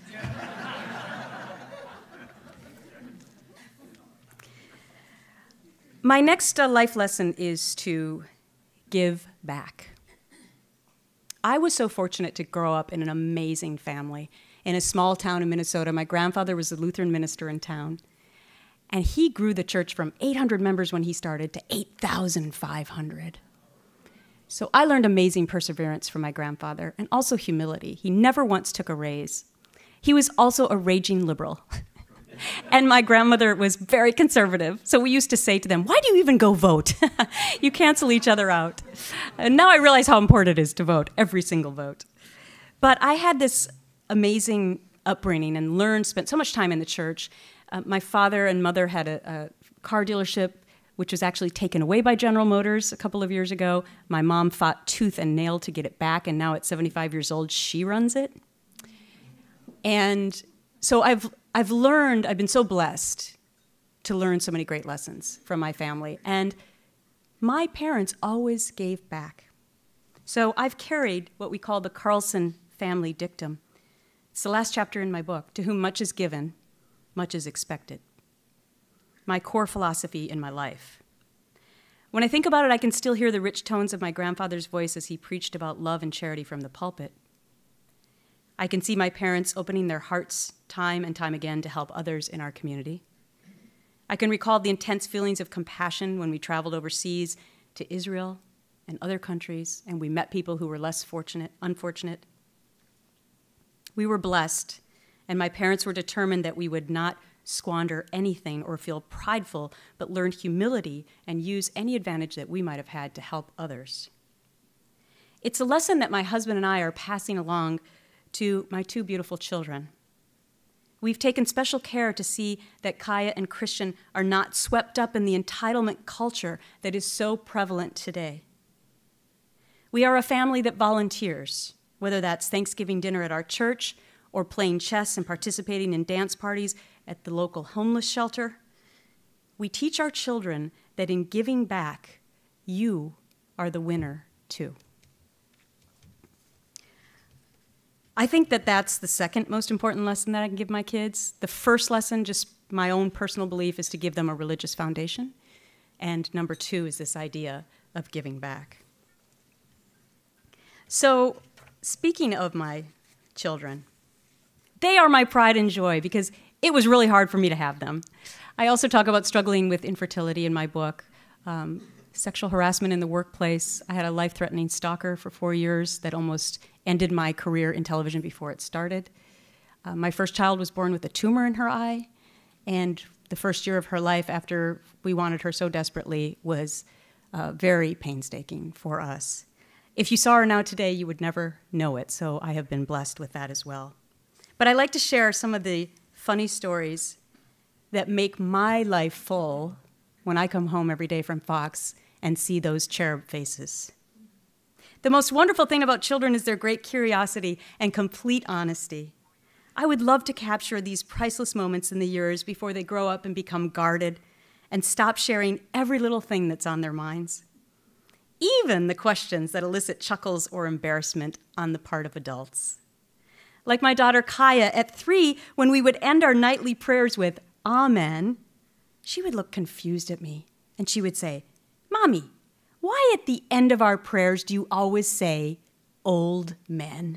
My next life lesson is to give back. I was so fortunate to grow up in an amazing family in a small town in Minnesota. My grandfather was a Lutheran minister in town, and he grew the church from 800 members when he started to 8,500. So I learned amazing perseverance from my grandfather and also humility. He never once took a raise. He was also a raging liberal. And my grandmother was very conservative, so we used to say to them, why do you even go vote? You cancel each other out. And now I realize how important it is to vote, every single vote. But I had this amazing upbringing and spent so much time in the church. My father and mother had a car dealership, which was actually taken away by General Motors a couple of years ago. My mom fought tooth and nail to get it back, and now at 75 years old, she runs it. And so I've been so blessed to learn so many great lessons from my family. And my parents always gave back. So I've carried what we call the Carlson family dictum. It's the last chapter in my book. To whom much is given, much is expected. My core philosophy in my life. When I think about it, I can still hear the rich tones of my grandfather's voice as he preached about love and charity from the pulpit. I can see my parents opening their hearts time and time again to help others in our community. I can recall the intense feelings of compassion when we traveled overseas to Israel and other countries, and we met people who were less unfortunate. We were blessed, and my parents were determined that we would not squander anything or feel prideful, but learn humility and use any advantage that we might have had to help others. It's a lesson that my husband and I are passing along to my two beautiful children. We've taken special care to see that Kaya and Christian are not swept up in the entitlement culture that is so prevalent today. We are a family that volunteers, whether that's Thanksgiving dinner at our church or playing chess and participating in dance parties at the local homeless shelter. We teach our children that in giving back, you are the winner too. I think that that's the second most important lesson that I can give my kids. The first lesson, just my own personal belief, is to give them a religious foundation. And number two is this idea of giving back. So, speaking of my children, they are my pride and joy because it was really hard for me to have them. I also talk about struggling with infertility in my book, sexual harassment in the workplace. I had a life-threatening stalker for 4 years that almost ended my career in television before it started. My first child was born with a tumor in her eye, and the first year of her life after we wanted her so desperately was very painstaking for us. If you saw her now today, you would never know it, so I have been blessed with that as well. But I like to share some of the funny stories that make my life full when I come home every day from Fox and see those cherub faces. The most wonderful thing about children is their great curiosity and complete honesty. I would love to capture these priceless moments in the years before they grow up and become guarded and stop sharing every little thing that's on their minds, even the questions that elicit chuckles or embarrassment on the part of adults. Like my daughter Kaya, at 3, when we would end our nightly prayers with Amen, she would look confused at me, and she would say, "Mommy, why at the end of our prayers do you always say, old men?"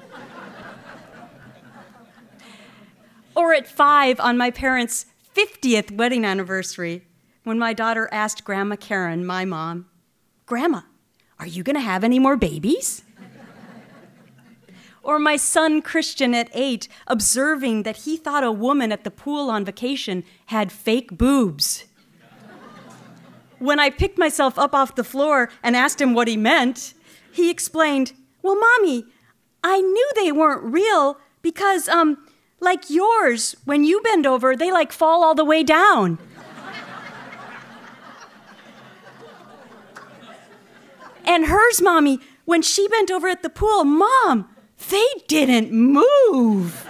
Or at 5, on my parents' 50th wedding anniversary, when my daughter asked Grandma Karen, my mom, "Grandma, are you going to have any more babies?" Or my son Christian at 8, observing that he thought a woman at the pool on vacation had fake boobs. When I picked myself up off the floor and asked him what he meant, he explained, "Well, Mommy, I knew they weren't real because, like yours, when you bend over, they like fall all the way down." And hers, Mommy, when she bent over at the pool, Mom, they didn't move.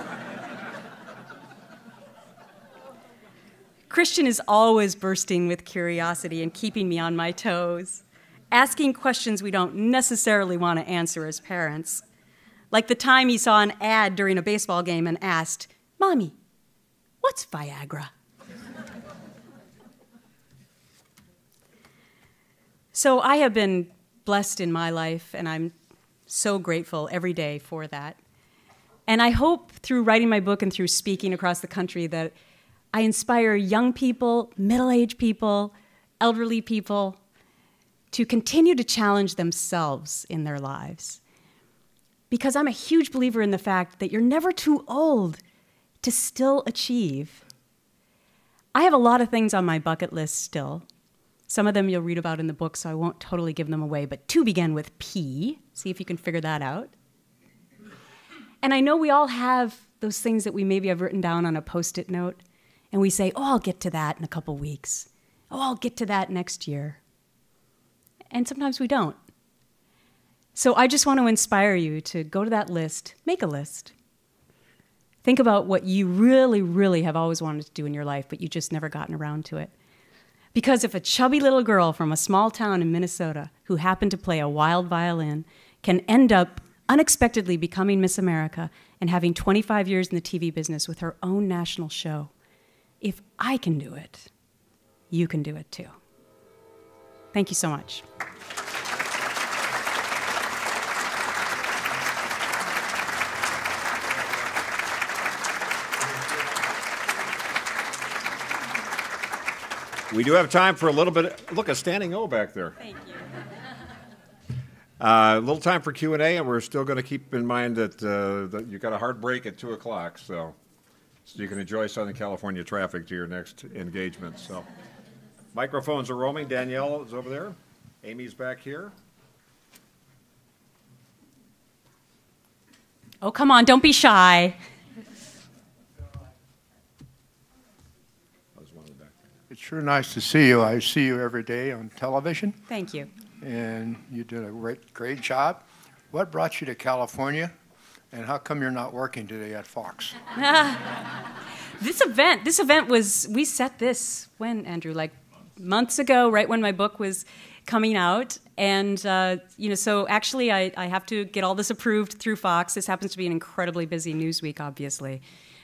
Christian is always bursting with curiosity and keeping me on my toes, asking questions we don't necessarily want to answer as parents. Like the time he saw an ad during a baseball game and asked, "Mommy, what's Viagra?" So I have been blessed in my life, and I'm so grateful every day for that. And I hope through writing my book and through speaking across the country that I inspire young people, middle-aged people, elderly people to continue to challenge themselves in their lives. Because I'm a huge believer in the fact that you're never too old to still achieve. I have a lot of things on my bucket list still. Some of them you'll read about in the book, so I won't totally give them away, but 2 begin with P. See if you can figure that out. And I know we all have those things that we maybe have written down on a Post-it note, and we say, oh, I'll get to that in a couple weeks. Oh, I'll get to that next year. And sometimes we don't. So I just want to inspire you to go to that list, make a list. Think about what you really, really have always wanted to do in your life, but you just never gotten around to it. Because if a chubby little girl from a small town in Minnesota who happened to play a wild violin can end up unexpectedly becoming Miss America and having 25 years in the TV business with her own national show, if I can do it, you can do it too. Thank you so much. We do have time for a little bit. Look, a standing O back there. Thank you. A little time for Q&A, and we're still going to keep in mind that, that you got a hard break at 2 o'clock, so you can enjoy Southern California traffic to your next engagement. So, microphones are roaming. Danielle is over there. Amy's back here. Oh, come on, don't be shy. It's sure nice to see you. I see you every day on television. Thank you. And you did a great job. What brought you to California, and how come you're not working today at Fox? This event was, we set this, when, Andrew? Like months ago, right when my book was coming out. And, so actually I have to get all this approved through Fox. This happens to be an incredibly busy news week, obviously.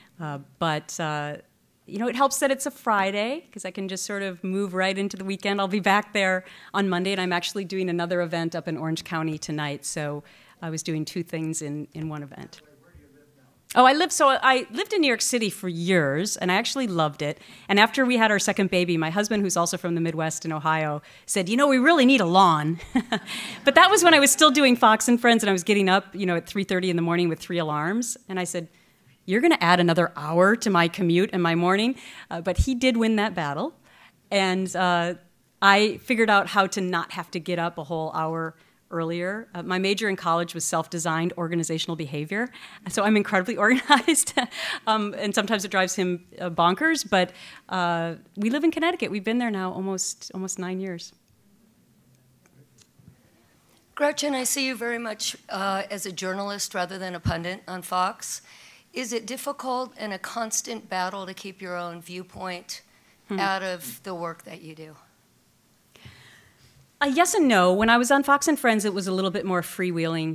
It helps that it's a Friday, because I can just sort of move right into the weekend. I'll be back there on Monday, and I'm actually doing another event up in Orange County tonight. So I was doing 2 things in one event. Oh, I lived in New York City for years, and I actually loved it. And after we had our second baby, my husband, who's also from the Midwest in Ohio, said, we really need a lawn. But that was when I was still doing Fox and Friends, and I was getting up, at 3:30 in the morning with 3 alarms. And I said, you're going to add another hour to my commute in my morning. But he did win that battle. And I figured out how to not have to get up a whole hour earlier. My major in college was self-designed organizational behavior. So I'm incredibly organized. And sometimes it drives him bonkers. But we live in Connecticut. We've been there now almost 9 years. Gretchen, I see you very much as a journalist rather than a pundit on Fox. Is it difficult and a constant battle to keep your own viewpoint out of the work that you do? Yes and no. When I was on Fox and Friends, it was a little bit more freewheeling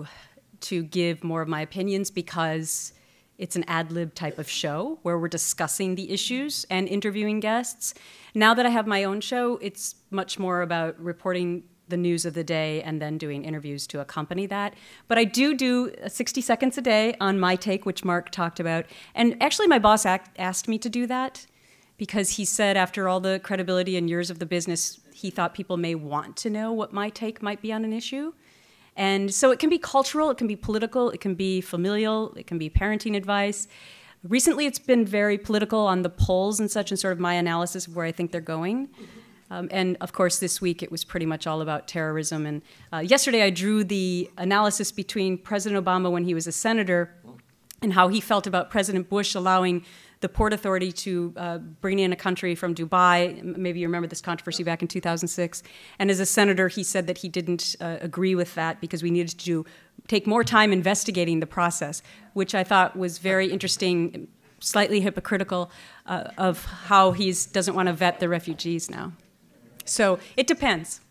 to give more of my opinions, because it's an ad-lib type of show where we're discussing the issues and interviewing guests. Now that I have my own show, it's much more about reporting the news of the day and then doing interviews to accompany that. But I do 60 seconds a day on My Take, which Mark talked about. And actually my boss asked me to do that, because he said after all the credibility and years of the business, he thought people may want to know what my take might be on an issue. And so it can be cultural, it can be political, it can be familial, it can be parenting advice. Recently it's been very political on the polls and such, and sort of my analysis of where I think they're going. And of course, this week it was pretty much all about terrorism. And yesterday I drew the analysis between President Obama when he was a senator and how he felt about President Bush allowing the Port Authority to bring in a country from Dubai. Maybe you remember this controversy back in 2006. And as a senator, he said that he didn't agree with that because we needed to take more time investigating the process, which I thought was very interesting, slightly hypocritical of how he doesn't want to vet the refugees now. So it depends.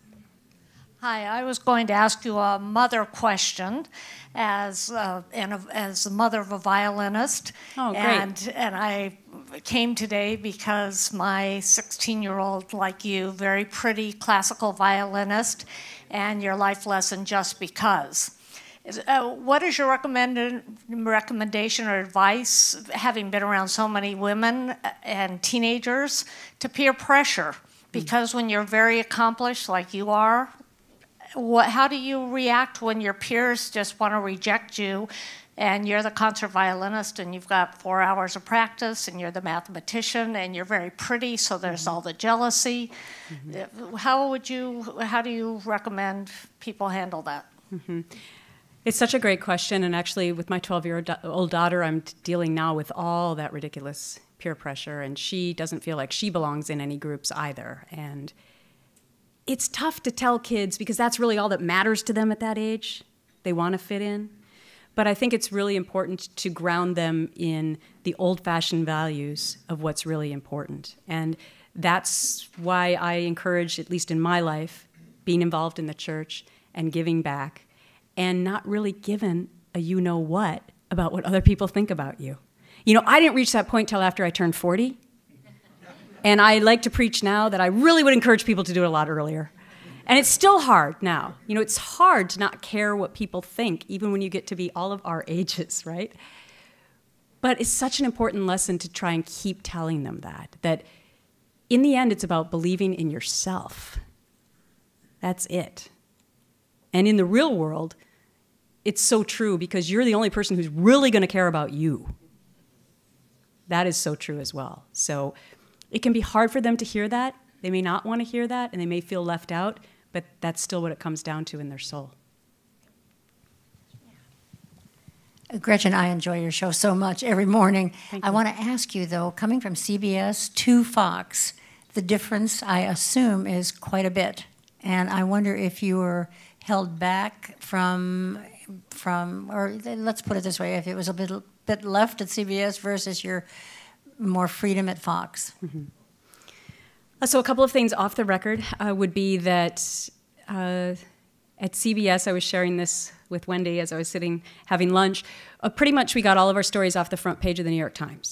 Hi, I was going to ask you a mother question as the mother of a violinist. Oh, great. And I came today because my 16-year-old, like you, very pretty classical violinist, and your life lesson, Just Because. What is your recommendation or advice, having been around so many women and teenagers, to peer pressure? Because when you're very accomplished like you are, how do you react when your peers just want to reject you and you're the concert violinist and you've got 4 hours of practice and you're the mathematician and you're very pretty, so there's all the jealousy. How do you recommend people handle that? It's such a great question, and actually with my 12-year-old daughter, I'm dealing now with all that ridiculous peer pressure, and she doesn't feel like she belongs in any groups either. And it's tough to tell kids because that's really all that matters to them at that age. They want to fit in. But I think it's really important to ground them in the old-fashioned values of what's really important. And that's why I encourage, at least in my life, being involved in the church and giving back and not really given a you-know-what about what other people think about you. You know, I didn't reach that point till after I turned 40. And I like to preach now that I really would encourage people to do it a lot earlier. And it's still hard now. You know, it's hard to not care what people think, even when you get to be all of our ages, right? But it's such an important lesson to try and keep telling them that in the end, it's about believing in yourself. That's it. And in the real world, it's so true because you're the only person who's really going to care about you. That is so true as well. So it can be hard for them to hear that. They may not want to hear that, and they may feel left out, but that's still what it comes down to in their soul. Gretchen, I enjoy your show so much every morning. I want to ask you, though, coming from CBS to Fox, the difference, I assume, is quite a bit. And I wonder if you were held back from or let's put it this way, if it was a bit left at CBS versus your more freedom at Fox. Mm-hmm. So a couple of things off the record would be that at CBS, I was sharing this with Wendy as I was sitting having lunch. Pretty much we got all of our stories off the front page of the New York Times.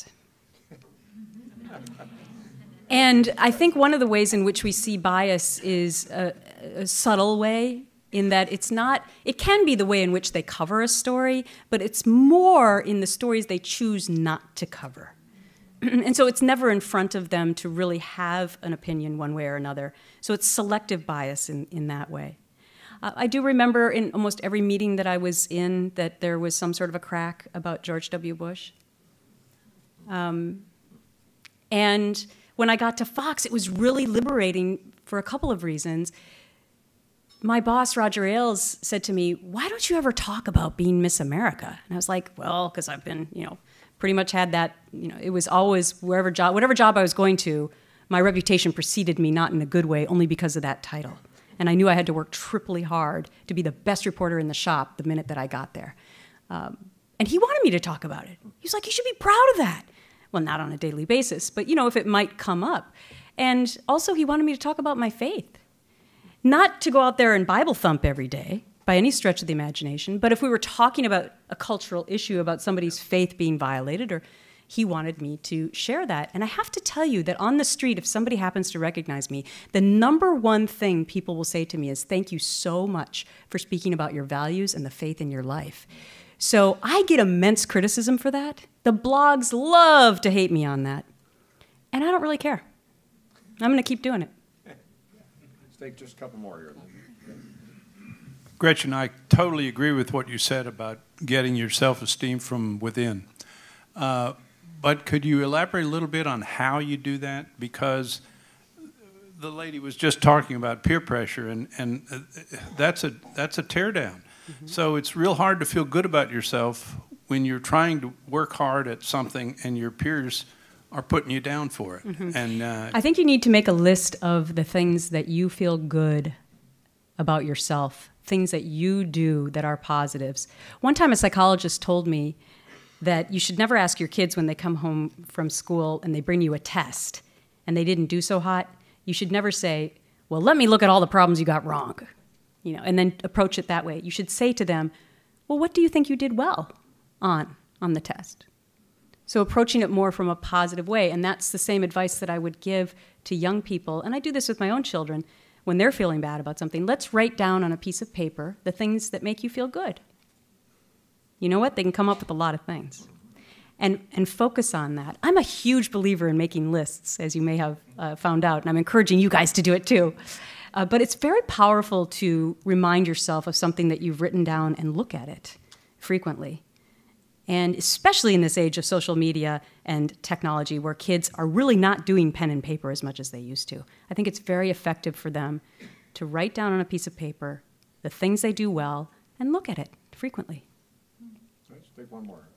And I think one of the ways in which we see bias is a subtle way, in that it can be the way in which they cover a story, but it's more in the stories they choose not to cover. And so it's never in front of them to really have an opinion one way or another. So it's selective bias in that way. I do remember in almost every meeting that I was in that there was some sort of a crack about George W. Bush. And when I got to Fox, it was really liberating for a couple of reasons. My boss, Roger Ailes, said to me, "Why don't you ever talk about being Miss America?" And I was like, well, because I've been, pretty much had that, it was always whatever job I was going to, my reputation preceded me, not in a good way, only because of that title. And I knew I had to work triply hard to be the best reporter in the shop the minute that I got there. And he wanted me to talk about it. He was like, you should be proud of that. Well, not on a daily basis, but, if it might come up. And also he wanted me to talk about my faith. Not to go out there and Bible thump every day, by any stretch of the imagination, but if we were talking about a cultural issue about somebody's faith being violated, or he wanted me to share that. And I have to tell you that on the street, if somebody happens to recognize me, the number one thing people will say to me is, thank you so much for speaking about your values and the faith in your life. So I get immense criticism for that. The blogs love to hate me on that. And I don't really care. I'm going to keep doing it. Let's take just a couple more here. Gretchen, I totally agree with what you said about getting your self-esteem from within. But could you elaborate a little bit on how you do that? Because the lady was just talking about peer pressure, and that's a teardown. Mm-hmm. So it's real hard to feel good about yourself when you're trying to work hard at something and your peers are putting you down for it. Mm-hmm. And I think you need to make a list of the things that you feel good about yourself, things that you do that are positives. One time a psychologist told me that you should never ask your kids when they come home from school and they bring you a test and they didn't do so hot. You should never say, well, let me look at all the problems you got wrong, and then approach it that way. You should say to them, well, what do you think you did well on the test? So approaching it more from a positive way, and that's the same advice that I would give to young people, and I do this with my own children. When they're feeling bad about something, let's write down on a piece of paper the things that make you feel good. You know what? They can come up with a lot of things. And focus on that. I'm a huge believer in making lists, as you may have found out, and I'm encouraging you guys to do it too. But it's very powerful to remind yourself of something that you've written down and look at it frequently. And especially in this age of social media and technology where kids are really not doing pen and paper as much as they used to. I think it's very effective for them to write down on a piece of paper the things they do well, and look at it frequently. Let's take one more.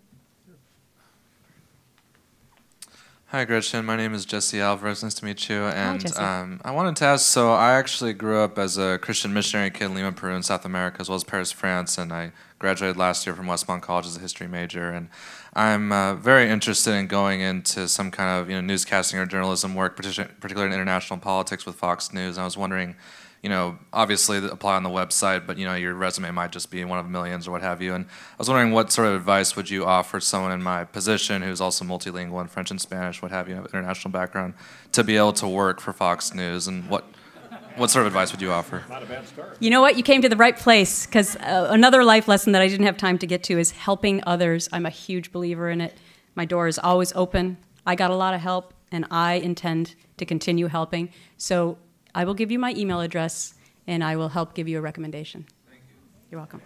Hi, Gretchen. My name is Jesse Alvarez. Nice to meet you. And Jesse. I wanted to ask, so I actually grew up as a Christian missionary kid in Lima, Peru, in South America, as well as Paris, France, and I graduated last year from Westmont College as a history major. And I'm very interested in going into some kind of newscasting or journalism work, particularly in international politics with Fox News. And I was wondering, obviously apply on the website, but your resume might just be one of millions or what have you. And I was wondering, what sort of advice would you offer someone in my position who's also multilingual in French and Spanish, what have you, have an international background, to be able to work for Fox News? And what sort of advice would you offer? Not a bad start. You know what? You came to the right place, because another life lesson that I didn't have time to get to is helping others. I'm a huge believer in it. My door is always open. I got a lot of help, and I intend to continue helping. So I will give you my email address, and I will help give you a recommendation. Thank you. You're welcome.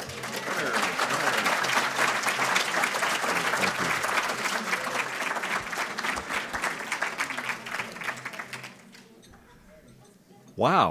Wow.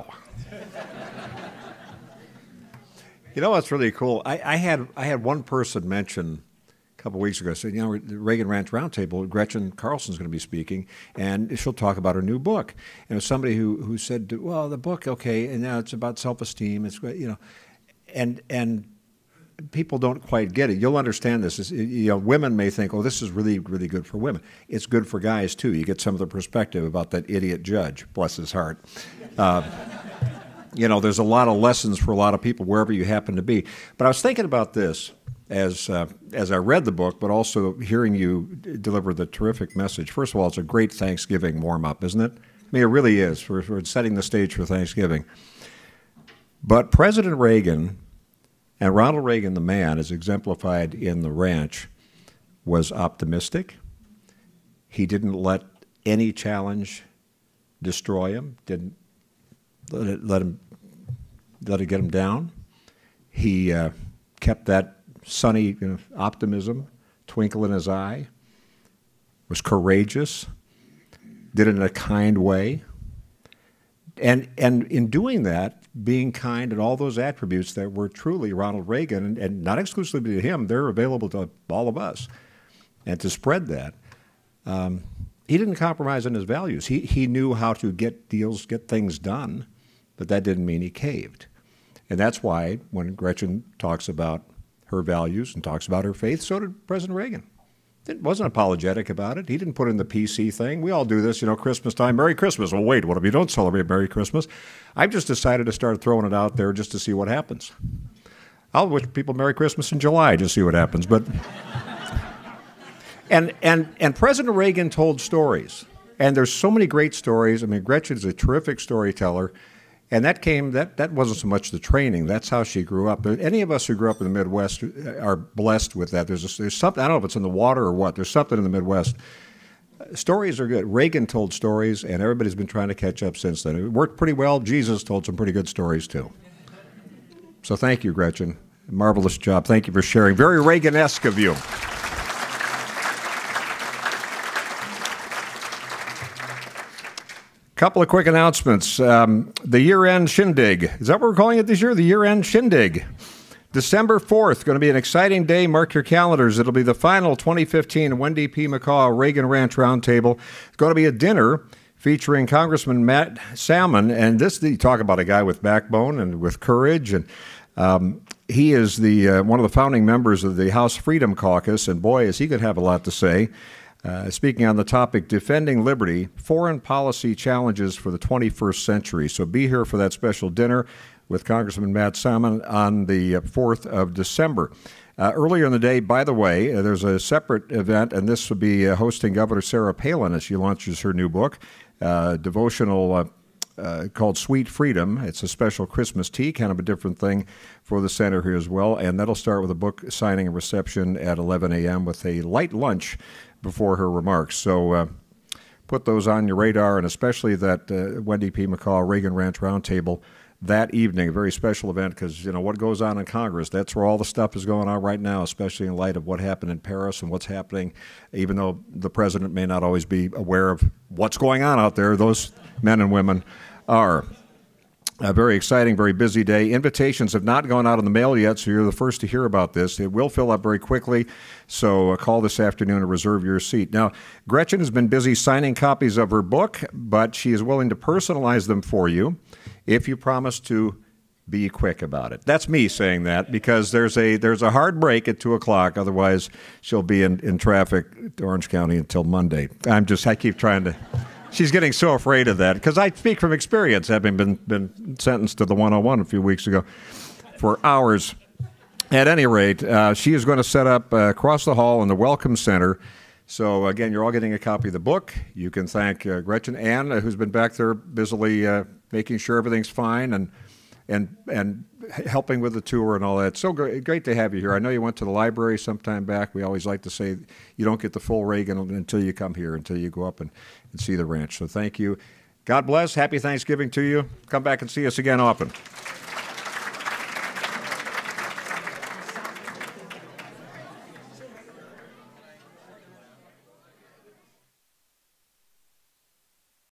You know what's really cool? I had one person mention a couple of weeks ago, said, the Reagan Ranch Roundtable, Gretchen Carlson's going to be speaking, and she'll talk about her new book. And it was somebody who said, well, the book, okay, and now it's about self-esteem. It's and people don't quite get it. You'll understand this. Women may think, oh, this is really, really good for women. It's good for guys, too. You get some of the perspective about that idiot judge, bless his heart. There's a lot of lessons for a lot of people wherever you happen to be. But I was thinking about this as I read the book, but also hearing you deliver the terrific message. First of all, it's a great Thanksgiving warm-up, isn't it? I mean, it really is. We're setting the stage for Thanksgiving. But President Reagan and Ronald Reagan, the man, as exemplified in The Ranch, was optimistic. He didn't let any challenge destroy him, didn't let it get him down. He kept that sunny optimism, twinkle in his eye, was courageous, did it in a kind way. And in doing that, being kind and all those attributes that were truly Ronald Reagan, and not exclusively to him, they're available to all of us. And to spread that, he didn't compromise on his values. He knew how to get deals, get things done, but that didn't mean he caved. And that's why when Gretchen talks about her values and talks about her faith, so did President Reagan. He wasn't apologetic about it. He didn't put in the PC thing. We all do this, Christmas time, Merry Christmas. Well, wait, what if you don't celebrate Merry Christmas? I've just decided to start throwing it out there just to see what happens. I'll wish people Merry Christmas in July, just see what happens. But and President Reagan told stories, and there's so many great stories. I mean, Gretchen is a terrific storyteller. And that wasn't so much the training. That's how she grew up. Any of us who grew up in the Midwest are blessed with that. There's something, I don't know if it's in the water or what, there's something in the Midwest. Stories are good. Reagan told stories, and everybody's been trying to catch up since then. It worked pretty well. Jesus told some pretty good stories, too. So thank you, Gretchen. Marvelous job. Thank you for sharing. Very Reagan-esque of you. Couple of quick announcements. The year-end shindig. Is that what we're calling it this year? The year-end shindig. December 4th, going to be an exciting day. Mark your calendars. It'll be the final 2015 Wendy P. McCaw Reagan Ranch Roundtable. It's going to be a dinner featuring Congressman Matt Salmon. And you talk about a guy with backbone and with courage. And he is one of the founding members of the House Freedom Caucus. And boy, is he going to have a lot to say. Speaking on the topic, Defending Liberty, Foreign Policy Challenges for the 21st Century. So be here for that special dinner with Congressman Matt Salmon on the 4th of December. Earlier in the day, by the way, there's a separate event, and this will be hosting Governor Sarah Palin as she launches her new book, devotional called Sweet Freedom. It's a special Christmas tea, kind of a different thing for the center here as well. And that'll start with a book signing and reception at 11 a.m. with a light lunch before her remarks. So put those on your radar, and especially that Wendy P. McCaw Reagan Ranch Roundtable that evening, a very special event because, what goes on in Congress, that's where all the stuff is going on right now, especially in light of what happened in Paris and what's happening, even though the president may not always be aware of what's going on out there, those men and women are. A very exciting, very busy day. Invitations have not gone out in the mail yet, so you're the first to hear about this. It will fill up very quickly, so call this afternoon to reserve your seat. Now, Gretchen has been busy signing copies of her book, but she is willing to personalize them for you if you promise to be quick about it. That's me saying that because there's a hard break at 2 o'clock. Otherwise, she'll be in traffic to Orange County until Monday. I keep trying to... She's getting so afraid of that because I speak from experience, having been sentenced to the 101 a few weeks ago for hours. At any rate, she is going to set up across the hall in the Welcome Center. So, again, you're all getting a copy of the book. You can thank Gretchen Ann, who's been back there busily making sure everything's fine and helping with the tour and all that. So great to have you here. I know you went to the library sometime back. We always like to say you don't get the full Reagan until you come here, until you go up and see the ranch. So thank you. God bless. Happy Thanksgiving to you. Come back and see us again often.